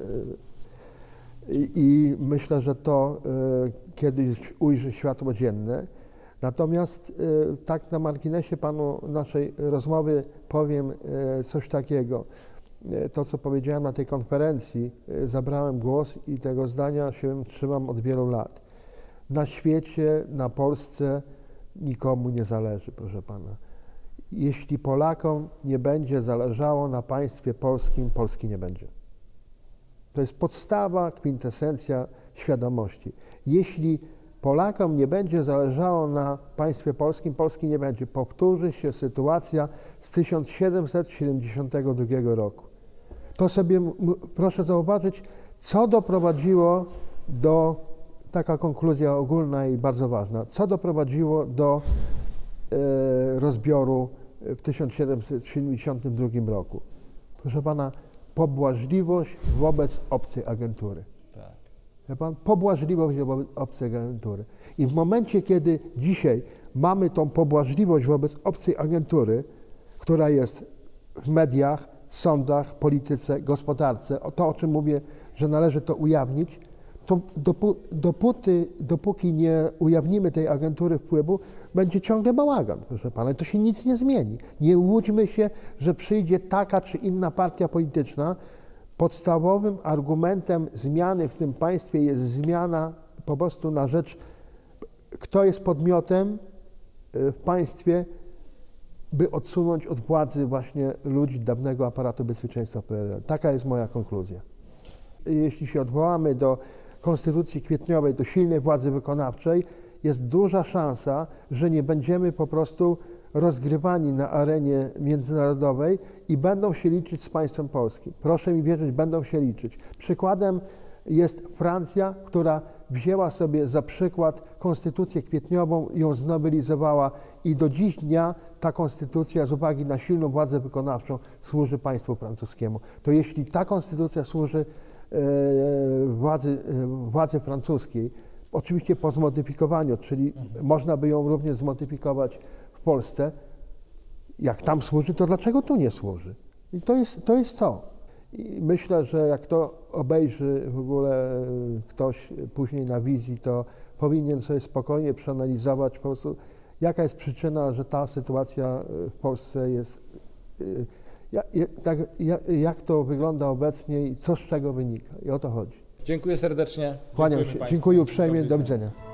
i myślę, że to e, kiedyś ujrzy światło dzienne. Natomiast e, tak na marginesie Panu naszej rozmowy powiem e, coś takiego. E, to, co powiedziałem na tej konferencji, e, zabrałem głos i tego zdania się trzymam od wielu lat. Na świecie, na Polsce nikomu nie zależy, proszę Pana. Jeśli Polakom nie będzie zależało na państwie polskim, Polski nie będzie. To jest podstawa, kwintesencja świadomości. Jeśli Polakom nie będzie zależało na państwie polskim, Polski nie będzie. Powtórzy się sytuacja z tysiąc siedemset siedemdziesiątego drugiego roku. To sobie proszę zauważyć, co doprowadziło do, taka konkluzja ogólna i bardzo ważna, co doprowadziło do e, rozbioru w tysiąc siedemset siedemdziesiątym drugim roku. Proszę Pana, pobłażliwość wobec obcej agentury. Tak. Wie Pan, pobłażliwość wobec obcej agentury. I w momencie, kiedy dzisiaj mamy tą pobłażliwość wobec obcej agentury, która jest w mediach, sądach, polityce, gospodarce, o to, o czym mówię, że należy to ujawnić, to dopó dopóty, dopóki nie ujawnimy tej agentury wpływu, będzie ciągle bałagan, proszę Pana. I to się nic nie zmieni. Nie łudźmy się, że przyjdzie taka czy inna partia polityczna. Podstawowym argumentem zmiany w tym państwie jest zmiana po prostu na rzecz, kto jest podmiotem w państwie, by odsunąć od władzy właśnie ludzi dawnego aparatu bezpieczeństwa P R L. Taka jest moja konkluzja. Jeśli się odwołamy do Konstytucji kwietniowej, do silnej władzy wykonawczej, jest duża szansa, że nie będziemy po prostu rozgrywani na arenie międzynarodowej i będą się liczyć z państwem polskim. Proszę mi wierzyć, będą się liczyć. Przykładem jest Francja, która wzięła sobie za przykład Konstytucję kwietniową, ją znowelizowała i do dziś dnia ta konstytucja z uwagi na silną władzę wykonawczą służy państwu francuskiemu. To jeśli ta konstytucja służy e, władzy, e, władzy francuskiej, oczywiście po zmodyfikowaniu, czyli mhm. można by ją również zmodyfikować w Polsce, jak tam służy, to dlaczego tu nie służy? I to jest, to jest co? I myślę, że jak to obejrzy w ogóle ktoś później na wizji, to powinien sobie spokojnie przeanalizować po prostu, jaka jest przyczyna, że ta sytuacja w Polsce jest, jak, jak, jak to wygląda obecnie i co z czego wynika. I o to chodzi. Dziękuję serdecznie. Kłaniam się. Dziękuję uprzejmie. Do widzenia.